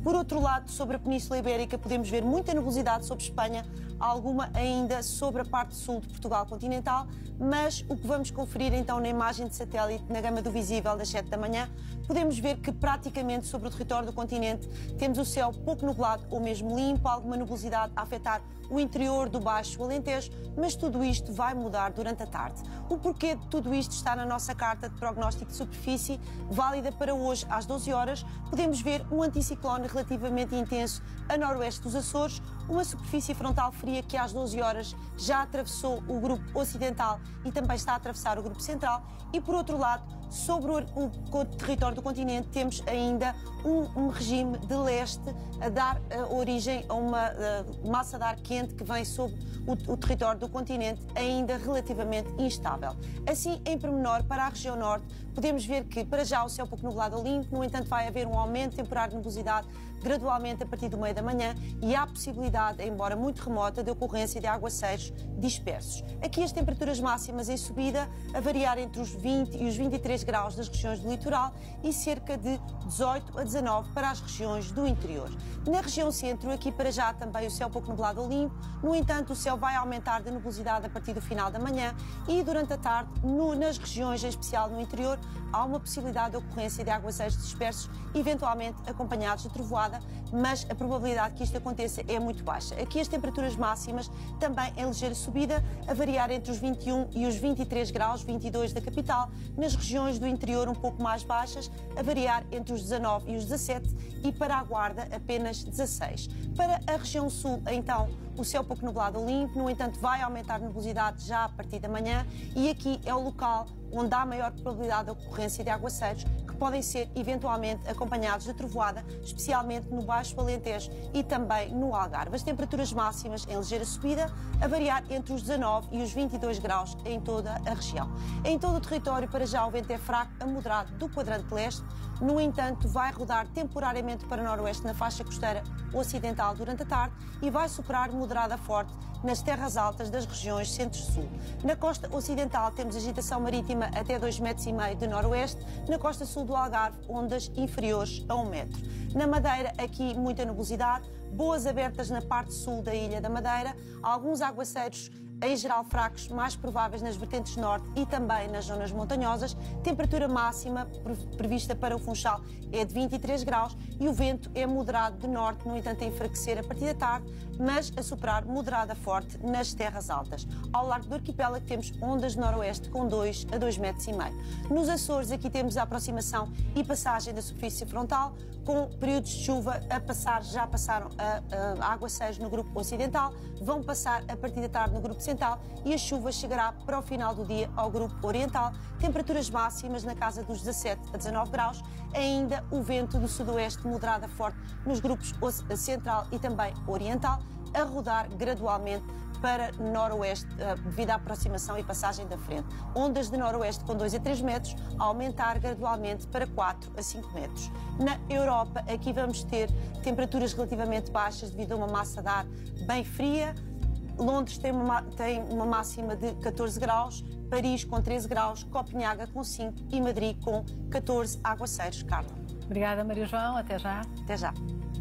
Por outro lado, sobre a Península Ibérica, podemos ver muita nebulosidade sobre Espanha, alguma ainda sobre a parte sul de Portugal continental, mas o que vamos conferir então na imagem de satélite, na gama do visível das 7 da manhã, podemos ver que praticamente sobre o território do continente temos o céu pouco nublado ou mesmo limpo, alguma nebulosidade a afetar o interior do Baixo Alentejo, mas tudo isto vai mudar durante a tarde. O porquê de tudo isto está na nossa carta de prognóstico de superfície, válida para hoje às 12 horas. Podemos ver um anticiclone relativamente intenso a noroeste dos Açores, uma superfície frontal fria que às 12 horas já atravessou o grupo ocidental e também está a atravessar o grupo central e, por outro lado, sobre o território do continente temos ainda um regime de leste a dar origem a uma massa de ar quente que vem sobre o território do continente ainda relativamente instável. Assim, em pormenor, para a região norte, podemos ver que para já o céu pouco nublado ou limpo, no entanto vai haver um aumento temporário de nebulosidade gradualmente a partir do meio da manhã e há possibilidade, embora muito remota, de ocorrência de aguaceiros dispersos. Aqui as temperaturas máximas em subida a variar entre os 20 e os 23 graus das regiões do litoral e cerca de 18 a 19 para as regiões do interior. Na região centro, aqui para já também o céu pouco nublado ou limpo, no entanto o céu vai aumentar de nebulosidade a partir do final da manhã e durante a tarde, nas regiões, em especial no interior, há uma possibilidade de ocorrência de aguaceiros dispersos, eventualmente acompanhados de trovoada, mas a probabilidade que isto aconteça é muito baixa. Aqui as temperaturas máximas também em ligeira subida, a variar entre os 21 e os 23 graus, 22 da capital, nas regiões do interior um pouco mais baixas, a variar entre os 19 e os 17 e para a Guarda apenas 16. Para a região sul, então, o céu pouco nublado ou limpo, no entanto vai aumentar a nebulosidade já a partir da manhã e aqui é o local onde há maior probabilidade de ocorrência de aguaceiros que podem ser eventualmente acompanhados de trovoada, especialmente no Baixo Alentejo e também no Algarve. As temperaturas máximas em ligeira subida a variar entre os 19 e os 22 graus em toda a região. Em todo o território, para já, o vento é fraco a moderado do quadrante leste, no entanto vai rodar temporariamente para noroeste na faixa costeira ocidental durante a tarde e vai superar moderada a forte nas terras altas das regiões centro-sul. Na costa ocidental temos agitação marítima até 2,5 metros de noroeste, na costa sul do Algarve ondas inferiores a 1 metro. Na Madeira, aqui muita nebulosidade, boas abertas na parte sul da Ilha da Madeira, alguns aguaceiros em geral fracos, mais prováveis nas vertentes norte e também nas zonas montanhosas. Temperatura máxima prevista para o Funchal é de 23 graus e o vento é moderado de norte, no entanto a enfraquecer a partir da tarde, mas a superar moderada forte nas terras altas. Ao largo do arquipélago temos ondas de noroeste com 2 a 2,5 metros. Nos Açores aqui temos a aproximação e passagem da superfície frontal, com períodos de chuva a passar, já passaram a aguaceiros no grupo ocidental, vão passar a partir da tarde no grupo central e a chuva chegará para o final do dia ao grupo oriental. Temperaturas máximas na casa dos 17 a 19 graus. Ainda o vento do sudoeste moderado a forte nos grupos central e também oriental, a rodar gradualmente para noroeste devido à aproximação e passagem da frente. Ondas de noroeste com 2 a 3 metros, a aumentar gradualmente para 4 a 5 metros. Na Europa, aqui vamos ter temperaturas relativamente baixas devido a uma massa de ar bem fria. Londres tem uma máxima de 14 graus, Paris com 13 graus, Copenhaga com 5 e Madrid com 14 aguaceiros. Carla. Obrigada, Maria João. Até já. Até já.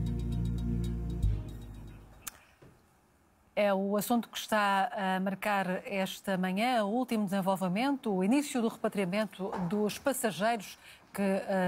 É o assunto que está a marcar esta manhã, o último desenvolvimento, o início do repatriamento dos passageiros que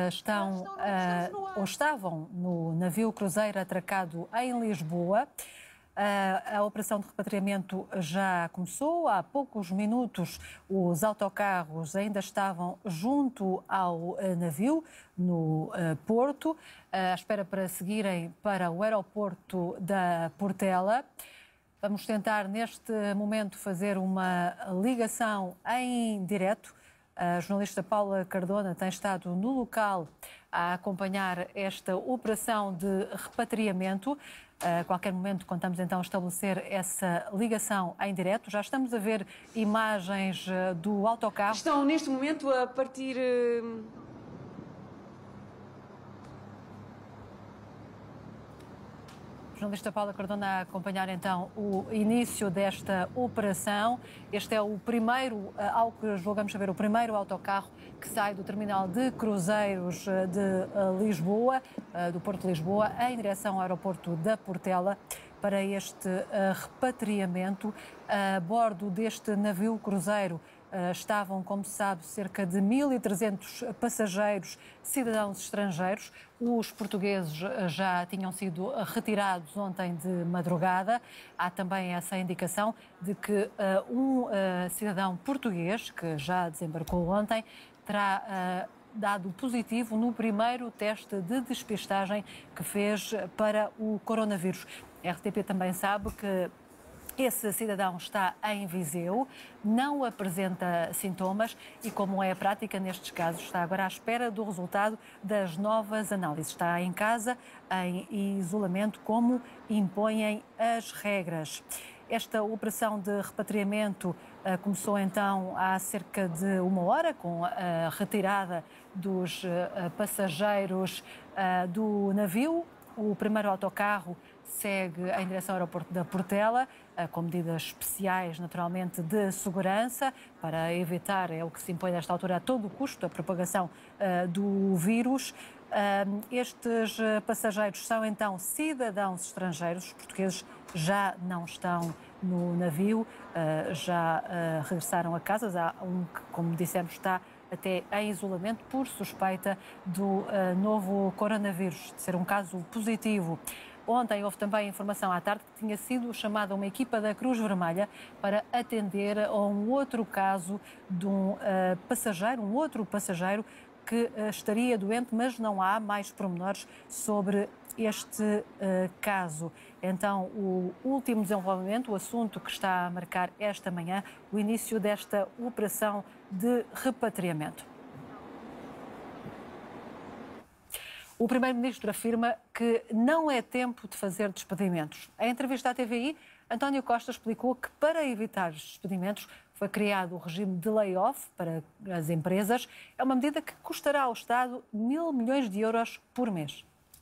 estavam no navio cruzeiro atracado em Lisboa. A operação de repatriamento já começou. Há poucos minutos os autocarros ainda estavam junto ao navio, no Porto, à espera para seguirem para o aeroporto da Portela. Vamos tentar neste momento fazer uma ligação em direto. A jornalista Paula Cardona tem estado no local a acompanhar esta operação de repatriamento. A qualquer momento contamos então estabelecer essa ligação em direto. Já estamos a ver imagens do autocarro. Estão neste momento a partir... Jornalista Paula Cardona a acompanhar então o início desta operação. Este é o primeiro, ao que julgamos saber, o primeiro autocarro que sai do terminal de cruzeiros de Lisboa, do Porto de Lisboa, em direção ao aeroporto da Portela, para este repatriamento. A bordo deste navio cruzeiro estavam, como se sabe, cerca de 1.300 passageiros, cidadãos estrangeiros. Os portugueses já tinham sido retirados ontem de madrugada. Há também essa indicação de que um cidadão português, que já desembarcou ontem, terá dado positivo no primeiro teste de despistagem que fez para o coronavírus. A RTP também sabe que esse cidadão está em Viseu, não apresenta sintomas e, como é a prática nestes casos, está agora à espera do resultado das novas análises. Está em casa, em isolamento, como impõem as regras. Esta operação de repatriamento começou então há cerca de 1 hora, com a retirada dos passageiros do navio. O primeiro autocarro segue em direção ao aeroporto da Portela, com medidas especiais, naturalmente, de segurança, para evitar, é o que se impõe nesta altura, a todo o custo, a propagação do vírus. Estes passageiros são, então, cidadãos estrangeiros. Os portugueses já não estão no navio, já regressaram a casas. Há um que, como dissemos, está até em isolamento por suspeita do novo coronavírus, de ser um caso positivo. Ontem houve também informação à tarde que tinha sido chamada uma equipa da Cruz Vermelha para atender a um outro caso de um outro passageiro que estaria doente, mas não há mais pormenores sobre este caso. Então, o último desenvolvimento, o assunto que está a marcar esta manhã, o início desta operação de repatriamento. O Primeiro-Ministro afirma que não é tempo de fazer despedimentos. Em entrevista à TVI, António Costa explicou que, para evitar os despedimentos, foi criado o regime de lay-off para as empresas. É uma medida que custará ao Estado 1.000 milhões de euros por mês.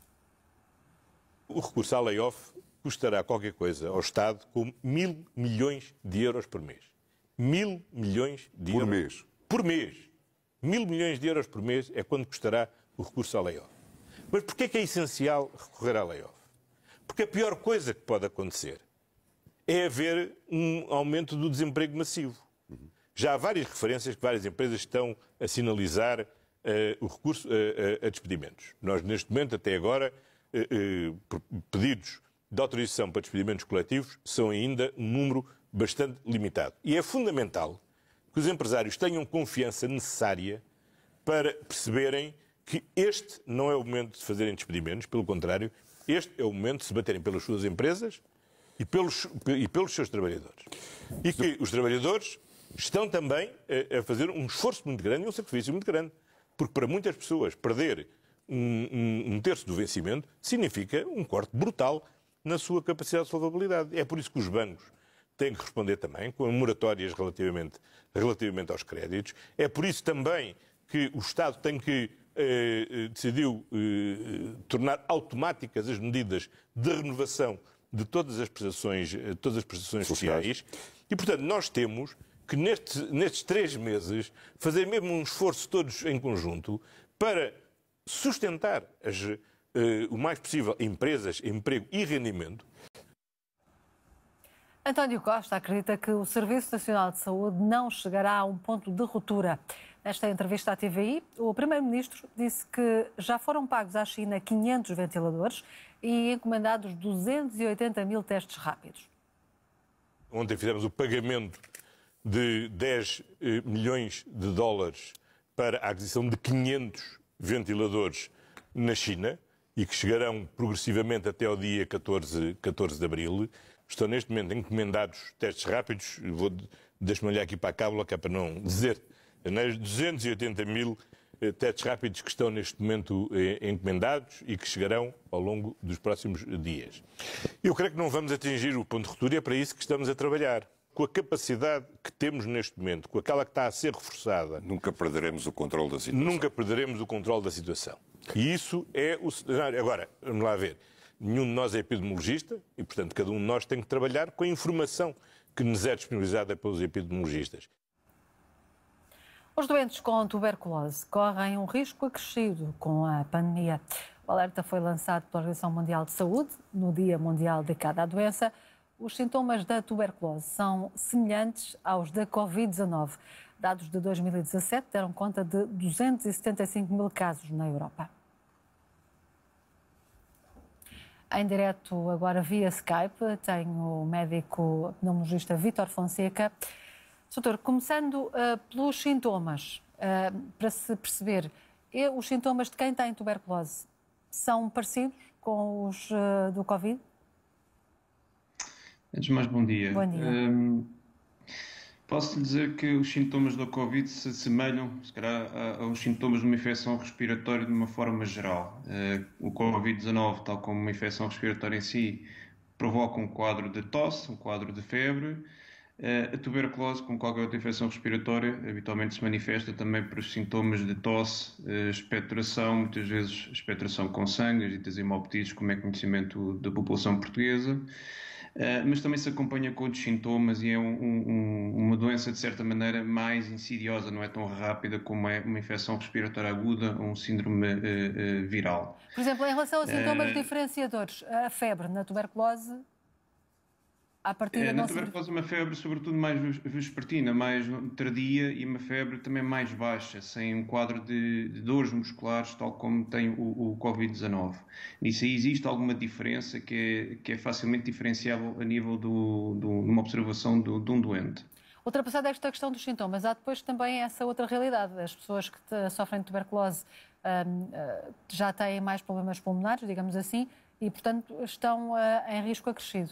O recurso à lay-off custará qualquer coisa ao Estado com 1.000 milhões de euros por mês. 1.000 milhões de euros. Por mês. Por mês. 1.000 milhões de euros por mês é quando custará o recurso à lay-off. Mas porquê é que é essencial recorrer à lay-off? Porque a pior coisa que pode acontecer é haver um aumento do desemprego massivo. Já há várias referências que várias empresas estão a sinalizar o recurso a despedimentos. Nós, neste momento, até agora, pedidos de autorização para despedimentos coletivos são ainda um número bastante limitado. E é fundamental que os empresários tenham confiança necessária para perceberem que este não é o momento de fazerem despedimentos, pelo contrário, este é o momento de se baterem pelas suas empresas e pelos seus trabalhadores. E que os trabalhadores estão também a fazer um esforço muito grande e um sacrifício muito grande. Porque para muitas pessoas perder um terço do vencimento significa um corte brutal na sua capacidade de solvabilidade. É por isso que os bancos têm que responder também com moratórias relativamente aos créditos. É por isso também que o Estado tem que decidiu tornar automáticas as medidas de renovação de todas as prestações sociais. E, portanto, nós temos que nestes 3 meses fazer mesmo um esforço todos em conjunto para sustentar o mais possível empresas, emprego e rendimento. António Costa acredita que o Serviço Nacional de Saúde não chegará a um ponto de ruptura. Nesta entrevista à TVI, o Primeiro-Ministro disse que já foram pagos à China 500 ventiladores e encomendados 280 mil testes rápidos. Ontem fizemos o pagamento de 10 milhões de dólares para a aquisição de 500 ventiladores na China e que chegarão progressivamente até ao dia 14 de abril. Estão neste momento encomendados testes rápidos, deixe-me olhar aqui para a cábula, que é para não dizer, 280 mil testes rápidos que estão neste momento encomendados e que chegarão ao longo dos próximos dias. Eu creio que não vamos atingir o ponto de ruptura e é para isso que estamos a trabalhar. Com a capacidade que temos neste momento, com aquela que está a ser reforçada... Nunca perderemos o controle da situação. Nunca perderemos o controle da situação. E isso é o cenário. Agora, vamos lá ver. Nenhum de nós é epidemiologista e, portanto, cada um de nós tem que trabalhar com a informação que nos é disponibilizada pelos epidemiologistas. Os doentes com tuberculose correm um risco acrescido com a pandemia. O alerta foi lançado pela Organização Mundial de Saúde no Dia Mundial dedicado à doença. Os sintomas da tuberculose são semelhantes aos da Covid-19. Dados de 2017 deram conta de 275 mil casos na Europa. Em direto agora via Skype, tenho o médico pneumologista Vítor Fonseca. Doutor, começando pelos sintomas, para se perceber, os sintomas de quem tem tuberculose são parecidos com os do Covid? Antes de mais, bom dia. Bom dia. Posso lhe dizer que os sintomas do Covid se assemelham, se calhar, aos sintomas de uma infecção respiratória de uma forma geral. O Covid-19, tal como uma infecção respiratória em si, provoca um quadro de tosse, um quadro de febre. A tuberculose, como qualquer outra infecção respiratória, habitualmente se manifesta também por sintomas de tosse, expectoração, muitas vezes expectoração com sangue, as ditas hemoptises, como é conhecimento da população portuguesa. Mas também se acompanha com outros sintomas e é uma doença, de certa maneira, mais insidiosa, não é tão rápida como é uma infecção respiratória aguda ou um síndrome viral. Por exemplo, em relação a sintomas diferenciadores, a febre na tuberculose, à partida na tuberculose, uma febre sobretudo mais vespertina, mais tardia, e uma febre também mais baixa, sem um quadro de dores musculares, tal como tem o Covid-19. Nisso aí existe alguma diferença que é facilmente diferenciável a nível de uma observação de um doente. Ultrapassada esta questão dos sintomas, há depois também essa outra realidade. As pessoas que sofrem de tuberculose já têm mais problemas pulmonares, digamos assim, e, portanto, estão em risco acrescido.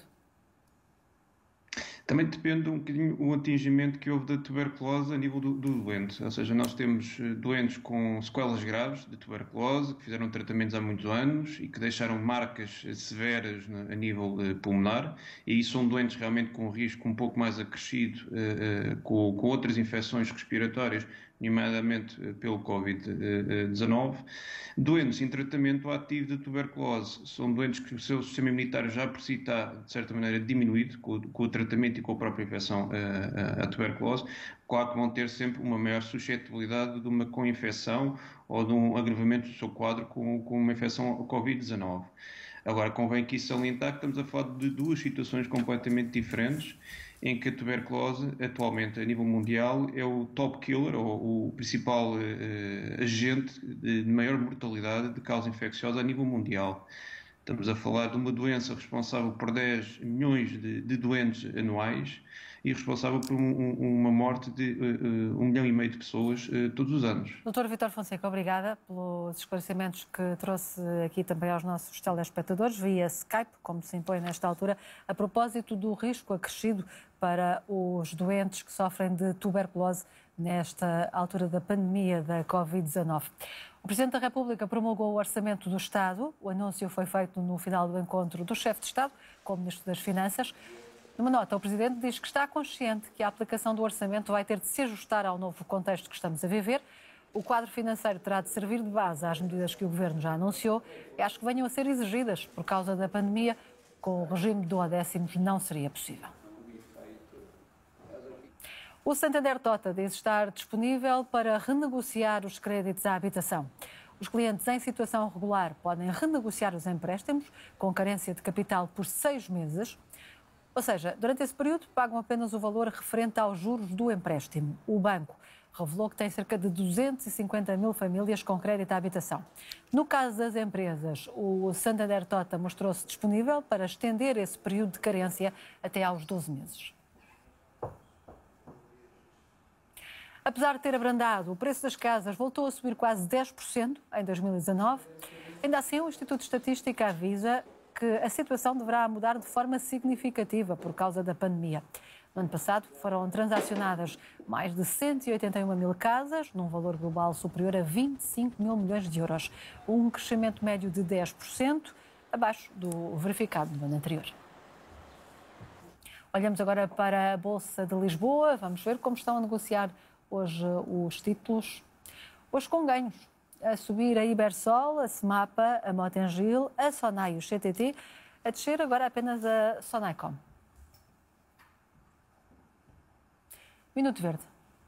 Também depende um bocadinho o atingimento que houve da tuberculose a nível do doente. Ou seja, nós temos doentes com sequelas graves de tuberculose, que fizeram tratamentos há muitos anos e que deixaram marcas severas a nível pulmonar. E aí são doentes realmente com risco um pouco mais acrescido com outras infecções respiratórias, nomeadamente pelo Covid-19. Doentes em tratamento ativo de tuberculose são doentes que o seu sistema imunitário já por si está, de certa maneira, diminuído com o tratamento e com a própria infecção à tuberculose. Claro que vão ter sempre uma maior suscetibilidade de uma co-infecção ou de um agravamento do seu quadro com uma infecção ao Covid-19. Agora, convém aqui salientar que estamos a falar de duas situações completamente diferentes, em que a tuberculose, atualmente, a nível mundial, é o top killer, ou o principal agente de maior mortalidade de causa infecciosa a nível mundial. Estamos a falar de uma doença responsável por 10 milhões de doentes anuais e responsável por uma morte de 1,5 milhão de pessoas todos os anos. Dr. Vítor Fonseca, obrigada pelos esclarecimentos que trouxe aqui também aos nossos telespectadores, via Skype, como se impõe nesta altura, a propósito do risco acrescido para os doentes que sofrem de tuberculose nesta altura da pandemia da Covid-19. O Presidente da República promulgou o Orçamento do Estado. O anúncio foi feito no final do encontro do chefe de Estado com o Ministro das Finanças. Numa nota, o Presidente diz que está consciente que a aplicação do orçamento vai ter de se ajustar ao novo contexto que estamos a viver. O quadro financeiro terá de servir de base às medidas que o Governo já anunciou e acho que venham a ser exigidas por causa da pandemia. Com o regime de duodécimos não seria possível. O Santander Tota diz estar disponível para renegociar os créditos à habitação. Os clientes em situação regular podem renegociar os empréstimos com carência de capital por 6 meses. Ou seja, durante esse período pagam apenas o valor referente aos juros do empréstimo. O banco revelou que tem cerca de 250 mil famílias com crédito à habitação. No caso das empresas, o Santander Tota mostrou-se disponível para estender esse período de carência até aos 12 meses. Apesar de ter abrandado, o preço das casas voltou a subir quase 10% em 2019. Ainda assim, o Instituto de Estatística avisa que a situação deverá mudar de forma significativa por causa da pandemia. No ano passado foram transacionadas mais de 181 mil casas, num valor global superior a 25 mil milhões de euros. Um crescimento médio de 10%, abaixo do verificado no ano anterior. Olhamos agora para a Bolsa de Lisboa. Vamos ver como estão a negociar hoje os títulos. Hoje com ganhos. A subir a Ibersol, a Semapa, a Motengil, a Sonai e o CTT. A descer agora apenas a Sonaicom. Minuto Verde.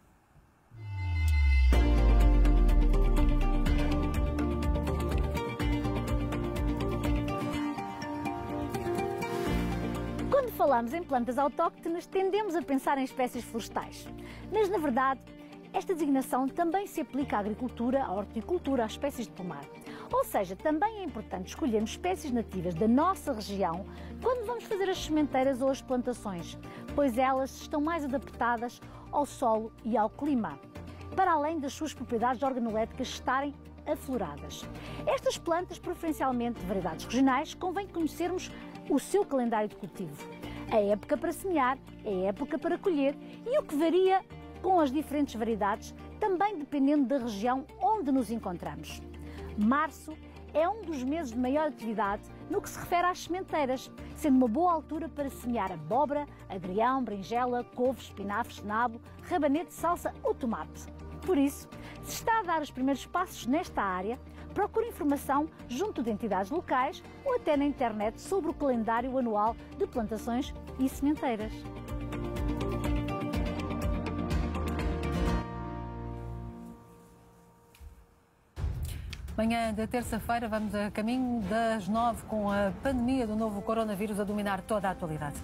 Quando falamos em plantas autóctones, tendemos a pensar em espécies florestais. Mas, na verdade, esta designação também se aplica à agricultura, à horticultura, às espécies de pomar. Ou seja, também é importante escolhermos espécies nativas da nossa região quando vamos fazer as sementeiras ou as plantações, pois elas estão mais adaptadas ao solo e ao clima, para além das suas propriedades organoléticas estarem afloradas. Estas plantas, preferencialmente de variedades regionais, convém conhecermos o seu calendário de cultivo. A época para semear, a época para colher e o que varia com as diferentes variedades, também dependendo da região onde nos encontramos. Março é um dos meses de maior atividade no que se refere às sementeiras, sendo uma boa altura para semear abóbora, agrião, berinjela, couve, espinafre, nabo, rabanete, salsa ou tomate. Por isso, se está a dar os primeiros passos nesta área, procure informação junto de entidades locais ou até na internet sobre o calendário anual de plantações e sementeiras. Manhã da terça-feira vamos a caminho das 9 com a pandemia do novo coronavírus a dominar toda a atualidade.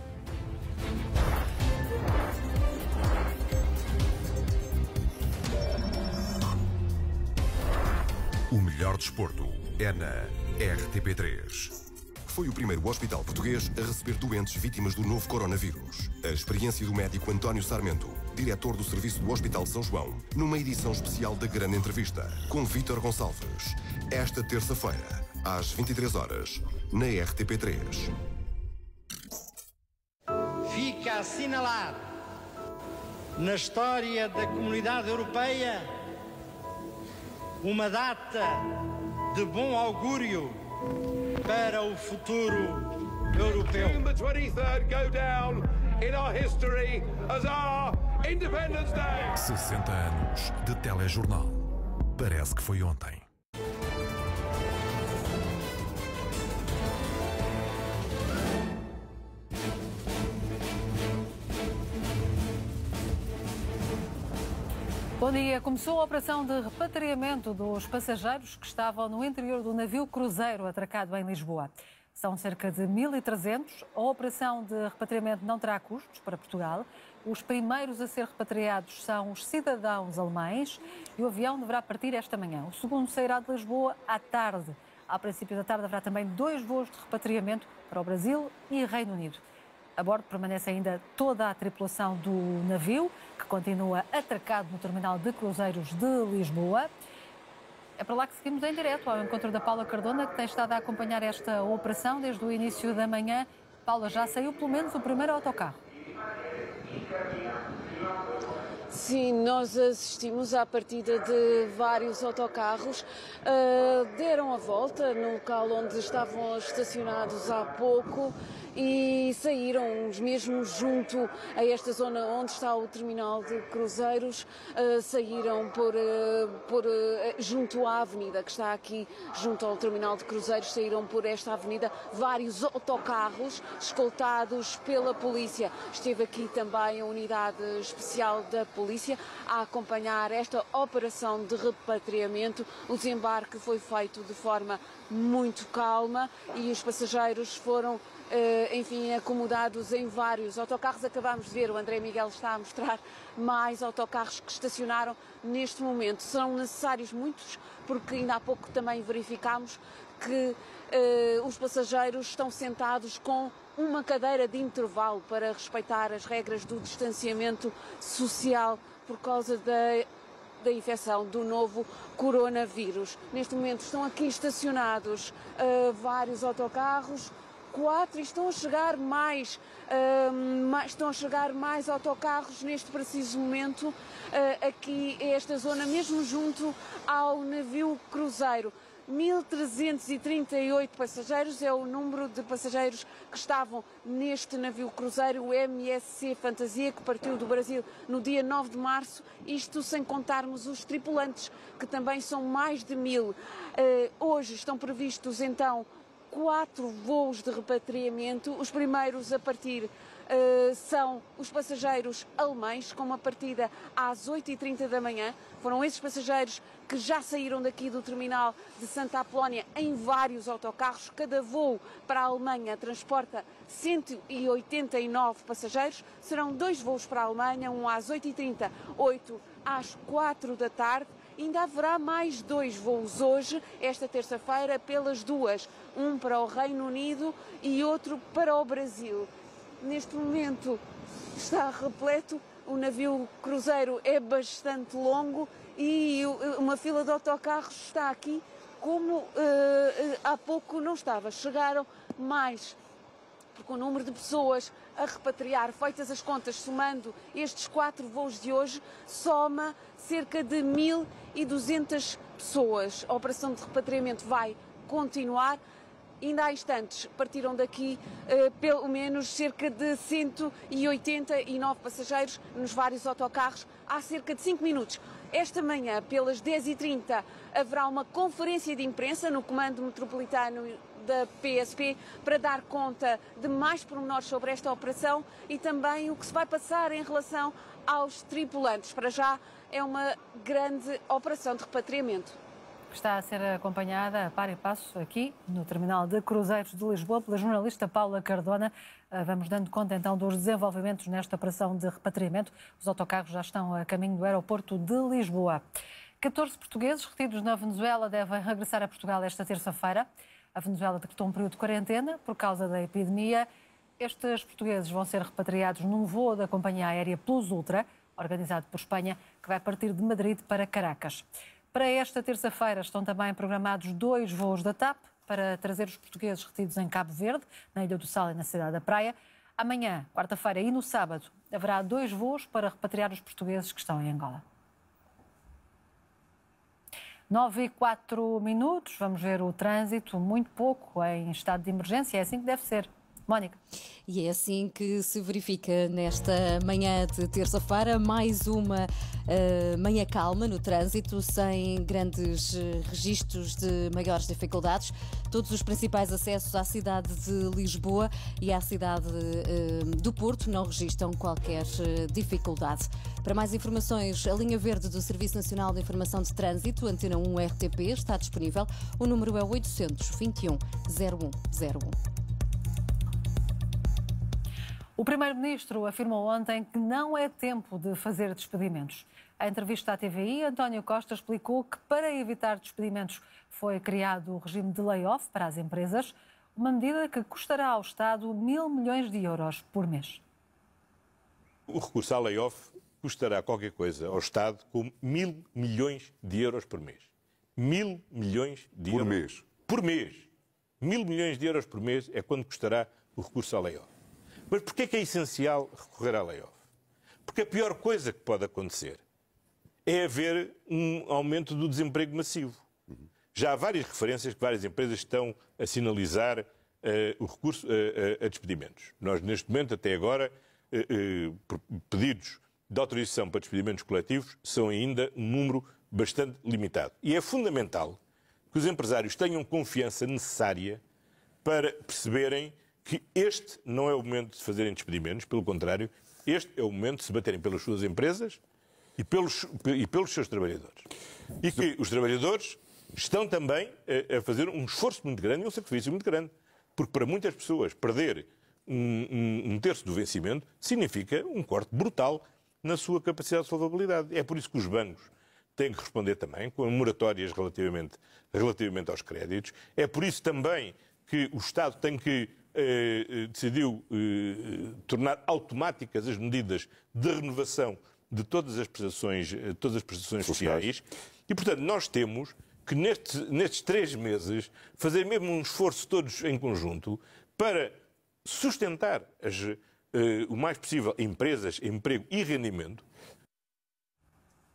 O melhor desporto é na RTP3. Foi o primeiro hospital português a receber doentes vítimas do novo coronavírus. A experiência do médico António Sarmento, diretor do Serviço do Hospital São João, numa edição especial da Grande Entrevista, com Vítor Gonçalves. Esta terça-feira, às 23 horas, na RTP3. Fica assinalado na história da Comunidade Europeia uma data de bom augúrio para o futuro europeu. June the 23rd go down in our history as our Independence Day. 60 anos de telejornal. Parece que foi ontem. Bom dia. Começou a operação de repatriamento dos passageiros que estavam no interior do navio cruzeiro atracado em Lisboa. São cerca de 1.300. A operação de repatriamento não terá custos para Portugal. Os primeiros a ser repatriados são os cidadãos alemães e o avião deverá partir esta manhã. O segundo sairá de Lisboa à tarde. Ao princípio da tarde haverá também 2 voos de repatriamento para o Brasil e Reino Unido. A bordo permanece ainda toda a tripulação do navio, que continua atracado no terminal de cruzeiros de Lisboa. É para lá que seguimos em direto ao encontro da Paula Cardona, que tem estado a acompanhar esta operação desde o início da manhã. Paula, já saiu pelo menos o primeiro autocarro. Sim, nós assistimos à partida de vários autocarros, deram a volta no local onde estavam estacionados há pouco e saíram mesmo junto a esta zona onde está o terminal de cruzeiros, saíram junto à avenida que está aqui junto ao terminal de cruzeiros, saíram por esta avenida vários autocarros escoltados pela polícia. Esteve aqui também a unidade especial da polícia a acompanhar esta operação de repatriamento. O desembarque foi feito de forma muito calma e os passageiros foram acomodados em vários autocarros. Acabámos de ver, o André Miguel está a mostrar mais autocarros que estacionaram neste momento. São necessários muitos, porque ainda há pouco também verificámos que os passageiros estão sentados com uma cadeira de intervalo para respeitar as regras do distanciamento social por causa da infecção do novo coronavírus. Neste momento estão aqui estacionados vários autocarros, 4, e estão a chegar mais autocarros neste preciso momento aqui a esta zona, mesmo junto ao navio cruzeiro. 1.338 passageiros é o número de passageiros que estavam neste navio cruzeiro, o MSC Fantasia, que partiu do Brasil no dia 9 de março, isto sem contarmos os tripulantes, que também são mais de 1000. Hoje estão previstos então 4 voos de repatriamento. Os primeiros a partir são os passageiros alemães, com uma partida às 8h30 da manhã. Foram esses passageiros que já saíram daqui do terminal de Santa Apolónia em vários autocarros. Cada voo para a Alemanha transporta 189 passageiros. Serão 2 voos para a Alemanha, um às 8h30, 8 às 4 da tarde. Ainda haverá mais 2 voos hoje, esta terça-feira, pelas 2. Um para o Reino Unido e outro para o Brasil. Neste momento está repleto, o navio cruzeiro é bastante longo e uma fila de autocarros está aqui como há pouco não estava. Chegaram mais, porque o número de pessoas a repatriar, feitas as contas, somando estes 4 voos de hoje, soma cerca de 1.200 pessoas. A operação de repatriamento vai continuar. Ainda há instantes partiram daqui pelo menos cerca de 189 passageiros nos vários autocarros há cerca de 5 minutos. Esta manhã, pelas 10h30, haverá uma conferência de imprensa no Comando Metropolitano da PSP para dar conta de mais pormenores sobre esta operação e também o que se vai passar em relação aos tripulantes. Para já é uma grande operação de repatriamento. Está a ser acompanhada a par e passo aqui no terminal de cruzeiros de Lisboa pela jornalista Paula Cardona. Vamos dando conta então dos desenvolvimentos nesta operação de repatriamento. Os autocarros já estão a caminho do aeroporto de Lisboa. 14 portugueses retidos na Venezuela devem regressar a Portugal esta terça-feira. A Venezuela decretou um período de quarentena por causa da epidemia. Estes portugueses vão ser repatriados num voo da companhia aérea Plus Ultra, organizado por Espanha, que vai partir de Madrid para Caracas. Para esta terça-feira estão também programados 2 voos da TAP para trazer os portugueses retidos em Cabo Verde, na Ilha do Sal e na Cidade da Praia. Amanhã, quarta-feira e no sábado, haverá 2 voos para repatriar os portugueses que estão em Angola. 9h04, vamos ver o trânsito, muito pouco em estado de emergência, é assim que deve ser. Mónica. E é assim que se verifica nesta manhã de terça-feira, mais uma manhã calma no trânsito, sem grandes registros de maiores dificuldades. Todos os principais acessos à cidade de Lisboa e à cidade do Porto não registram qualquer dificuldade. Para mais informações, a linha verde do Serviço Nacional de Informação de Trânsito, Antena 1 RTP, está disponível. O número é 821 0101. O Primeiro-Ministro afirmou ontem que não é tempo de fazer despedimentos. Em entrevista à TVI, António Costa explicou que, para evitar despedimentos, foi criado o regime de layoff para as empresas, uma medida que custará ao Estado 1.000 milhões de euros por mês. O recurso ao layoff custará qualquer coisa ao Estado como 1.000 milhões de euros por mês. 1.000 milhões de euros. Por mês? Por mês. 1.000 milhões de euros por mês é quando custará o recurso ao layoff. Mas porquê é essencial recorrer ao layoff? Porque a pior coisa que pode acontecer é haver um aumento do desemprego massivo. Já há várias referências que várias empresas estão a sinalizar o recurso a despedimentos. Nós, neste momento, até agora, pedidos de autorização para despedimentos coletivos são ainda um número bastante limitado. E é fundamental que os empresários tenham confiança necessária para perceberem que este não é o momento de fazerem despedimentos, pelo contrário, este é o momento de se baterem pelas suas empresas e pelos seus trabalhadores. E que os trabalhadores estão também a fazer um esforço muito grande e um sacrifício muito grande. Porque para muitas pessoas perder um terço do vencimento significa um corte brutal na sua capacidade de solvabilidade. É por isso que os bancos têm que responder também com moratórias relativamente aos créditos. É por isso também que o Estado tem que decidiu tornar automáticas as medidas de renovação de todas as prestações sociais. E, portanto, nós temos que nestes 3 meses fazer mesmo um esforço todos em conjunto para sustentar o mais possível empresas, emprego e rendimento.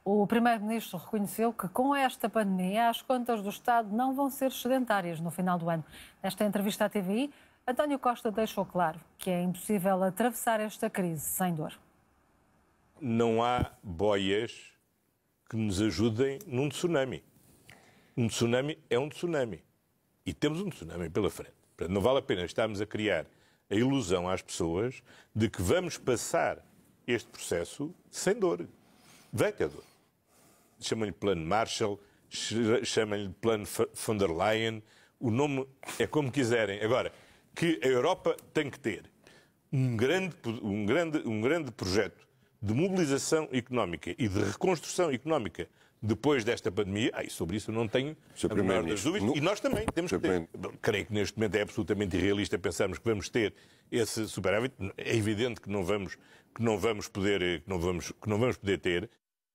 O Primeiro-Ministro reconheceu que com esta pandemia as contas do Estado não vão ser sedentárias no final do ano. Nesta entrevista à TVI, António Costa deixou claro que é impossível atravessar esta crise sem dor. Não há boias que nos ajudem num tsunami. Um tsunami é um tsunami. E temos um tsunami pela frente. Portanto, não vale a pena estarmos a criar a ilusão às pessoas de que vamos passar este processo sem dor. Vai ter dor. Chamam-lhe Plano Marshall, chamam-lhe Plano von der Leyen, o nome é como quiserem. Agora, que a Europa tem que ter um grande projeto de mobilização económica e de reconstrução económica depois desta pandemia, sobre isso eu não tenho a menor das dúvidas. E nós também temos que ter. Creio que neste momento é absolutamente irrealista pensarmos que vamos ter esse superávit. É evidente que não vamos poder ter.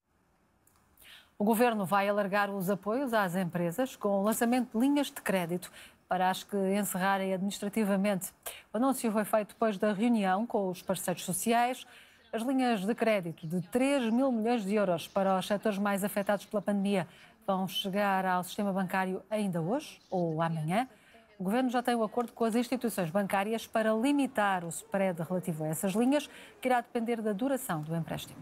O Governo vai alargar os apoios às empresas com o lançamento de linhas de crédito para as que encerrarem administrativamente. O anúncio foi feito depois da reunião com os parceiros sociais. As linhas de crédito de 3 mil milhões de euros para os setores mais afetados pela pandemia vão chegar ao sistema bancário ainda hoje ou amanhã. O Governo já tem um acordo com as instituições bancárias para limitar o spread relativo a essas linhas, que irá depender da duração do empréstimo.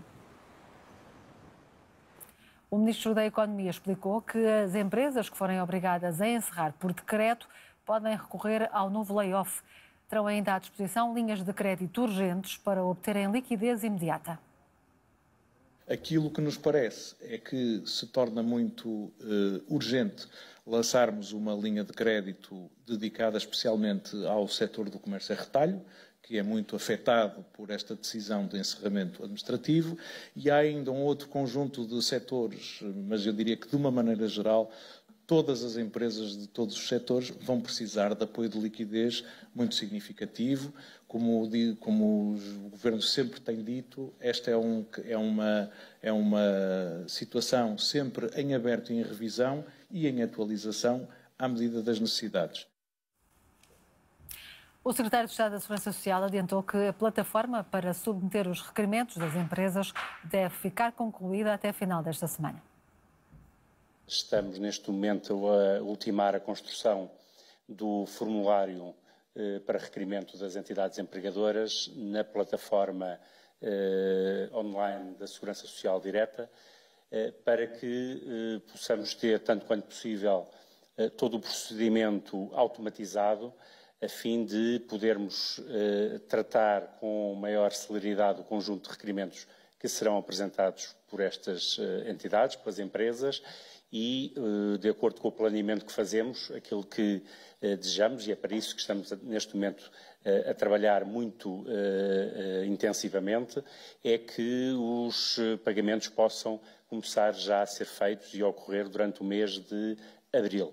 O Ministro da Economia explicou que as empresas que forem obrigadas a encerrar por decreto podem recorrer ao novo layoff. Terão ainda à disposição linhas de crédito urgentes para obterem liquidez imediata. Aquilo que nos parece é que se torna muito urgente lançarmos uma linha de crédito dedicada especialmente ao setor do comércio a retalho, que é muito afetado por esta decisão de encerramento administrativo, e há ainda um outro conjunto de setores, mas eu diria que de uma maneira geral, todas as empresas de todos os setores vão precisar de apoio de liquidez muito significativo. Como o Governo sempre tem dito, esta é uma situação sempre em aberto e em revisão e em atualização à medida das necessidades. O Secretário de Estado da Segurança Social adiantou que a plataforma para submeter os requerimentos das empresas deve ficar concluída até a final desta semana. Estamos neste momento a ultimar a construção do formulário para requerimento das entidades empregadoras na plataforma online da Segurança Social Direta, para que possamos ter, tanto quanto possível, todo o procedimento automatizado, a fim de podermos tratar com maior celeridade o conjunto de requerimentos que serão apresentados por estas entidades, pelas empresas, e, de acordo com o planeamento que fazemos, aquilo que desejamos, e é para isso que estamos neste momento a trabalhar muito intensivamente, é que os pagamentos possam começar já a ser feitos e a ocorrer durante o mês de abril.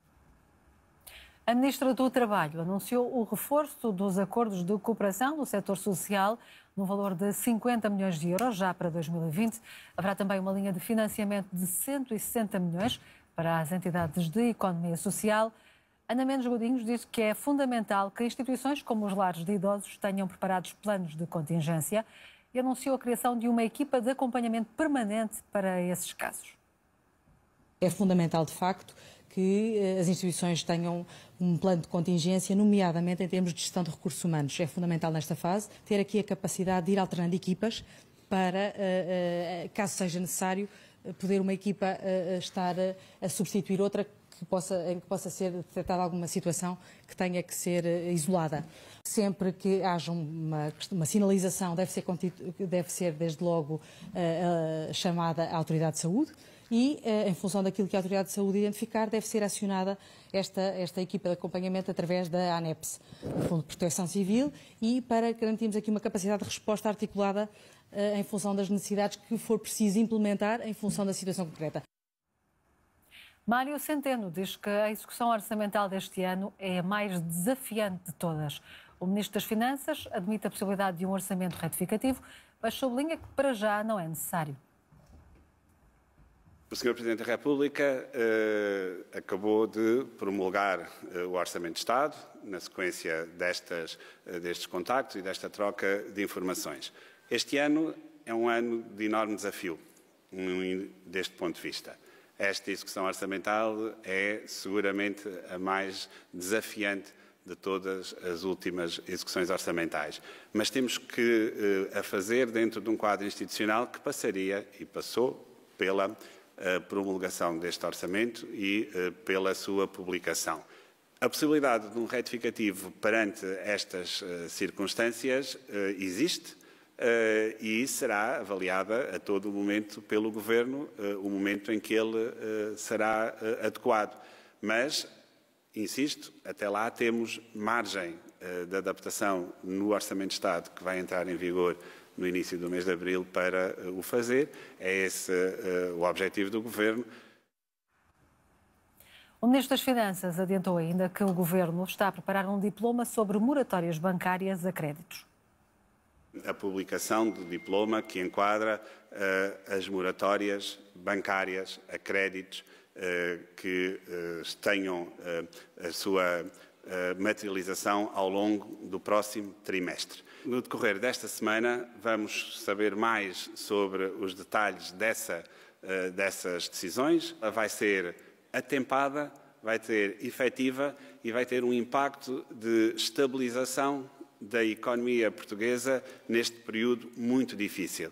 A Ministra do Trabalho anunciou o reforço dos acordos de cooperação no setor social no valor de 50 milhões de euros já para 2020. Haverá também uma linha de financiamento de 160 milhões para as entidades de economia social. Ana Mendes Godinhos disse que é fundamental que instituições como os lares de idosos tenham preparados planos de contingência e anunciou a criação de uma equipa de acompanhamento permanente para esses casos. É fundamental, de facto, que as instituições tenham um plano de contingência, nomeadamente em termos de gestão de recursos humanos. É fundamental nesta fase ter aqui a capacidade de ir alternando equipas para, caso seja necessário, poder uma equipa estar a substituir outra em que possa ser detectada alguma situação que tenha que ser isolada. Sempre que haja uma sinalização, deve ser desde logo chamada à Autoridade de Saúde, e, em função daquilo que a Autoridade de Saúde identificar, deve ser acionada esta equipa de acompanhamento através da ANEPS, do Fundo de Proteção Civil, e para garantirmos aqui uma capacidade de resposta articulada em função das necessidades que for preciso implementar em função da situação concreta. Mário Centeno diz que a execução orçamental deste ano é a mais desafiante de todas. O Ministro das Finanças admite a possibilidade de um orçamento retificativo, mas sublinha que para já não é necessário. O Sr. Presidente da República acabou de promulgar o Orçamento de Estado, na sequência destes contactos e desta troca de informações. Este ano é um ano de enorme desafio deste ponto de vista. Esta execução orçamental é seguramente a mais desafiante de todas as últimas execuções orçamentais. Mas temos que a fazer dentro de um quadro institucional que passaria e passou pela promulgação deste orçamento e pela sua publicação. A possibilidade de um retificativo perante estas circunstâncias existe e será avaliada a todo momento pelo Governo, o momento em que ele será adequado. Mas, insisto, até lá temos margem de adaptação no Orçamento de Estado, que vai entrar em vigor no início do mês de abril, para o fazer. É esse o objetivo do Governo. O Ministro das Finanças adiantou ainda que o Governo está a preparar um diploma sobre moratórias bancárias a créditos. A publicação do diploma que enquadra as moratórias bancárias a créditos que tenham a sua materialização ao longo do próximo trimestre. No decorrer desta semana vamos saber mais sobre os detalhes dessas decisões. Ela vai ser atempada, vai ser efetiva e vai ter um impacto de estabilização da economia portuguesa neste período muito difícil.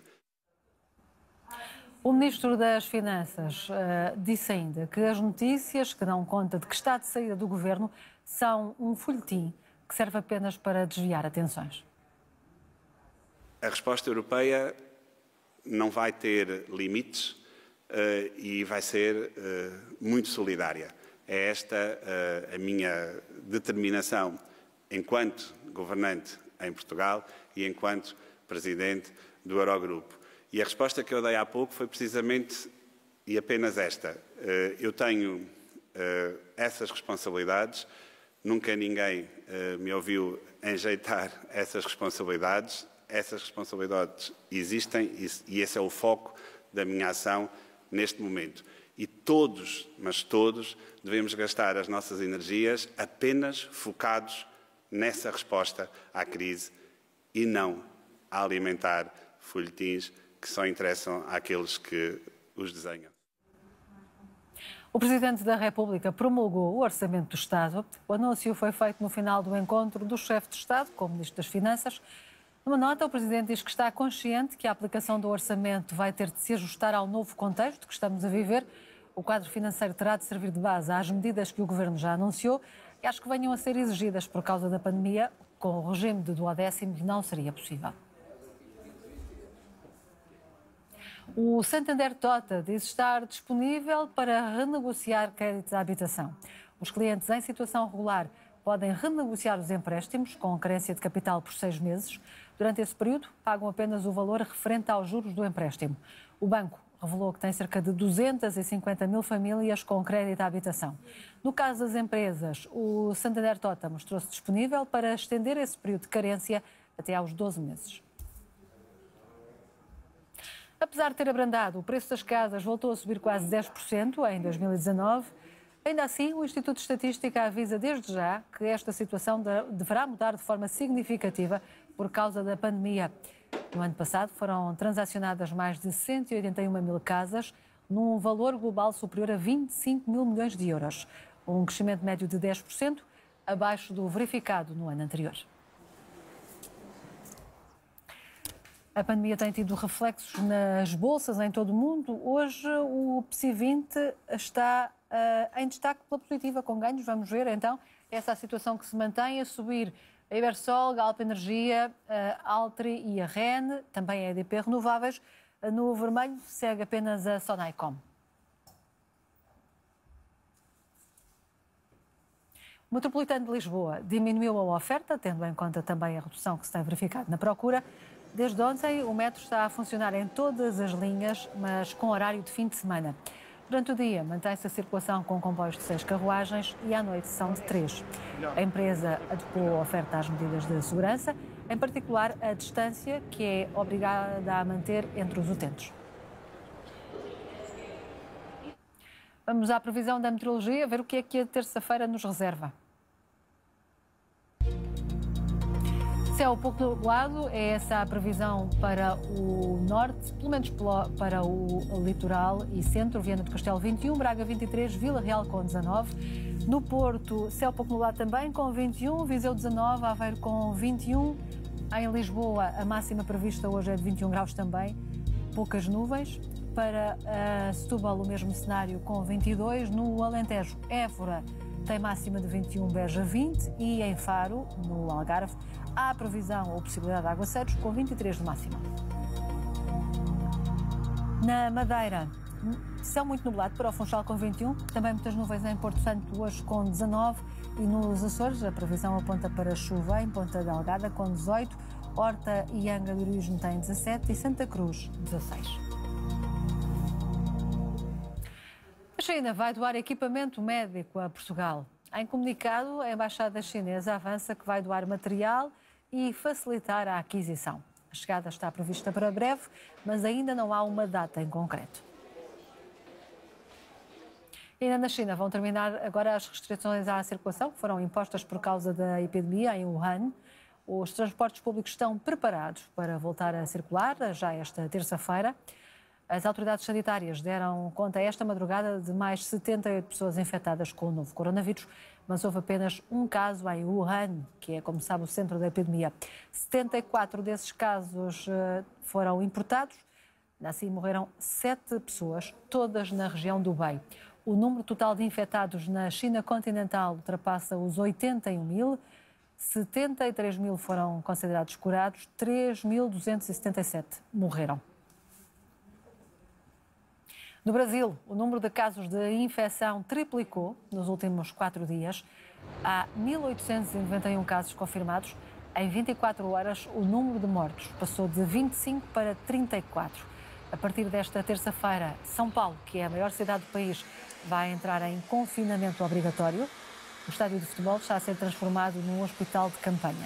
O Ministro das Finanças disse ainda que as notícias que dão conta de que está de saída do Governo são um folhetim que serve apenas para desviar atenções. A resposta europeia não vai ter limites e vai ser muito solidária. É esta a minha determinação enquanto governante em Portugal e enquanto presidente do Eurogrupo. E a resposta que eu dei há pouco foi precisamente e apenas esta. Eu tenho essas responsabilidades, nunca ninguém me ouviu enjeitar essas responsabilidades existem e esse é o foco da minha ação neste momento. E todos, mas todos, devemos gastar as nossas energias apenas focados nessa resposta à crise e não a alimentar folhetins que só interessam àqueles que os desenham. O Presidente da República promulgou o Orçamento do Estado. O anúncio foi feito no final do encontro do chefe de Estado com o Ministro das Finanças. Numa nota, o Presidente diz que está consciente que a aplicação do orçamento vai ter de se ajustar ao novo contexto que estamos a viver. O quadro financeiro terá de servir de base às medidas que o Governo já anunciou e às que venham a ser exigidas por causa da pandemia. Com o regime de duodécimos não seria possível. O Santander Tota diz estar disponível para renegociar créditos à habitação. Os clientes em situação regular podem renegociar os empréstimos com carência de capital por 6 meses. Durante esse período, pagam apenas o valor referente aos juros do empréstimo. O banco revelou que tem cerca de 250 mil famílias com crédito à habitação. No caso das empresas, o Santander Tota mostrou-se disponível para estender esse período de carência até aos 12 meses. Apesar de ter abrandado, o preço das casas voltou a subir quase 10% em 2019. Ainda assim, o Instituto de Estatística avisa desde já que esta situação deverá mudar de forma significativa por causa da pandemia. No ano passado foram transacionadas mais de 181 mil casas, num valor global superior a 25 mil milhões de euros. Um crescimento médio de 10%, abaixo do verificado no ano anterior. A pandemia tem tido reflexos nas bolsas em todo o mundo. Hoje o PSI 20 está em destaque pela positiva, com ganhos. Vamos ver então essa situação que se mantém a subir. A Ibersol, Galp Energia, a Altri e a REN, também a EDP Renováveis. No vermelho segue apenas a Sonaicom. O Metropolitano de Lisboa diminuiu a oferta, tendo em conta também a redução que se tem verificado na procura. Desde ontem, o metro está a funcionar em todas as linhas, mas com horário de fim de semana. Durante o dia, mantém-se a circulação com comboios de 6 carruagens e à noite são de 3. A empresa adequou a oferta às medidas de segurança, em particular a distância que é obrigada a manter entre os utentes. Vamos à previsão da meteorologia, ver o que a terça-feira nos reserva. Céu pouco nublado, é essa a previsão para o norte, pelo menos para o litoral e centro. Viana do Castelo 21, Braga 23, Vila Real com 19. No Porto, céu pouco nublado também com 21, Viseu 19, Aveiro com 21. Em Lisboa, a máxima prevista hoje é de 21 graus também, poucas nuvens. Para Setúbal, o mesmo cenário com 22. No Alentejo, Évora tem máxima de 21, Beja 20. E em Faro, no Algarve, há previsão ou possibilidade de aguaceiros com 23 de máxima. Na Madeira, céu muito nublado para o Funchal com 21. Também muitas nuvens em Porto Santo hoje com 19. E nos Açores, a previsão aponta para chuva em Ponta Delgada com 18. Horta e Angra do Heroísmo têm 17 e Santa Cruz 16. A China vai doar equipamento médico a Portugal. Em comunicado, a Embaixada Chinesa avança que vai doar material e facilitar a aquisição. A chegada está prevista para breve, mas ainda não há uma data em concreto. E ainda na China vão terminar agora as restrições à circulação que foram impostas por causa da epidemia em Wuhan. Os transportes públicos estão preparados para voltar a circular já esta terça-feira. As autoridades sanitárias deram conta esta madrugada de mais 78 pessoas infectadas com o novo coronavírus, mas houve apenas um caso em Wuhan, que é, como sabe, o centro da epidemia. 74 desses casos foram importados, assim morreram 7 pessoas, todas na região do Hubei. O número total de infectados na China continental ultrapassa os 81 mil, 73 mil foram considerados curados, 3.277 morreram. No Brasil, o número de casos de infecção triplicou nos últimos 4 dias. Há 1.891 casos confirmados. Em 24 horas, o número de mortos passou de 25 para 34. A partir desta terça-feira, São Paulo, que é a maior cidade do país, vai entrar em confinamento obrigatório. O estádio de futebol está a ser transformado num hospital de campanha.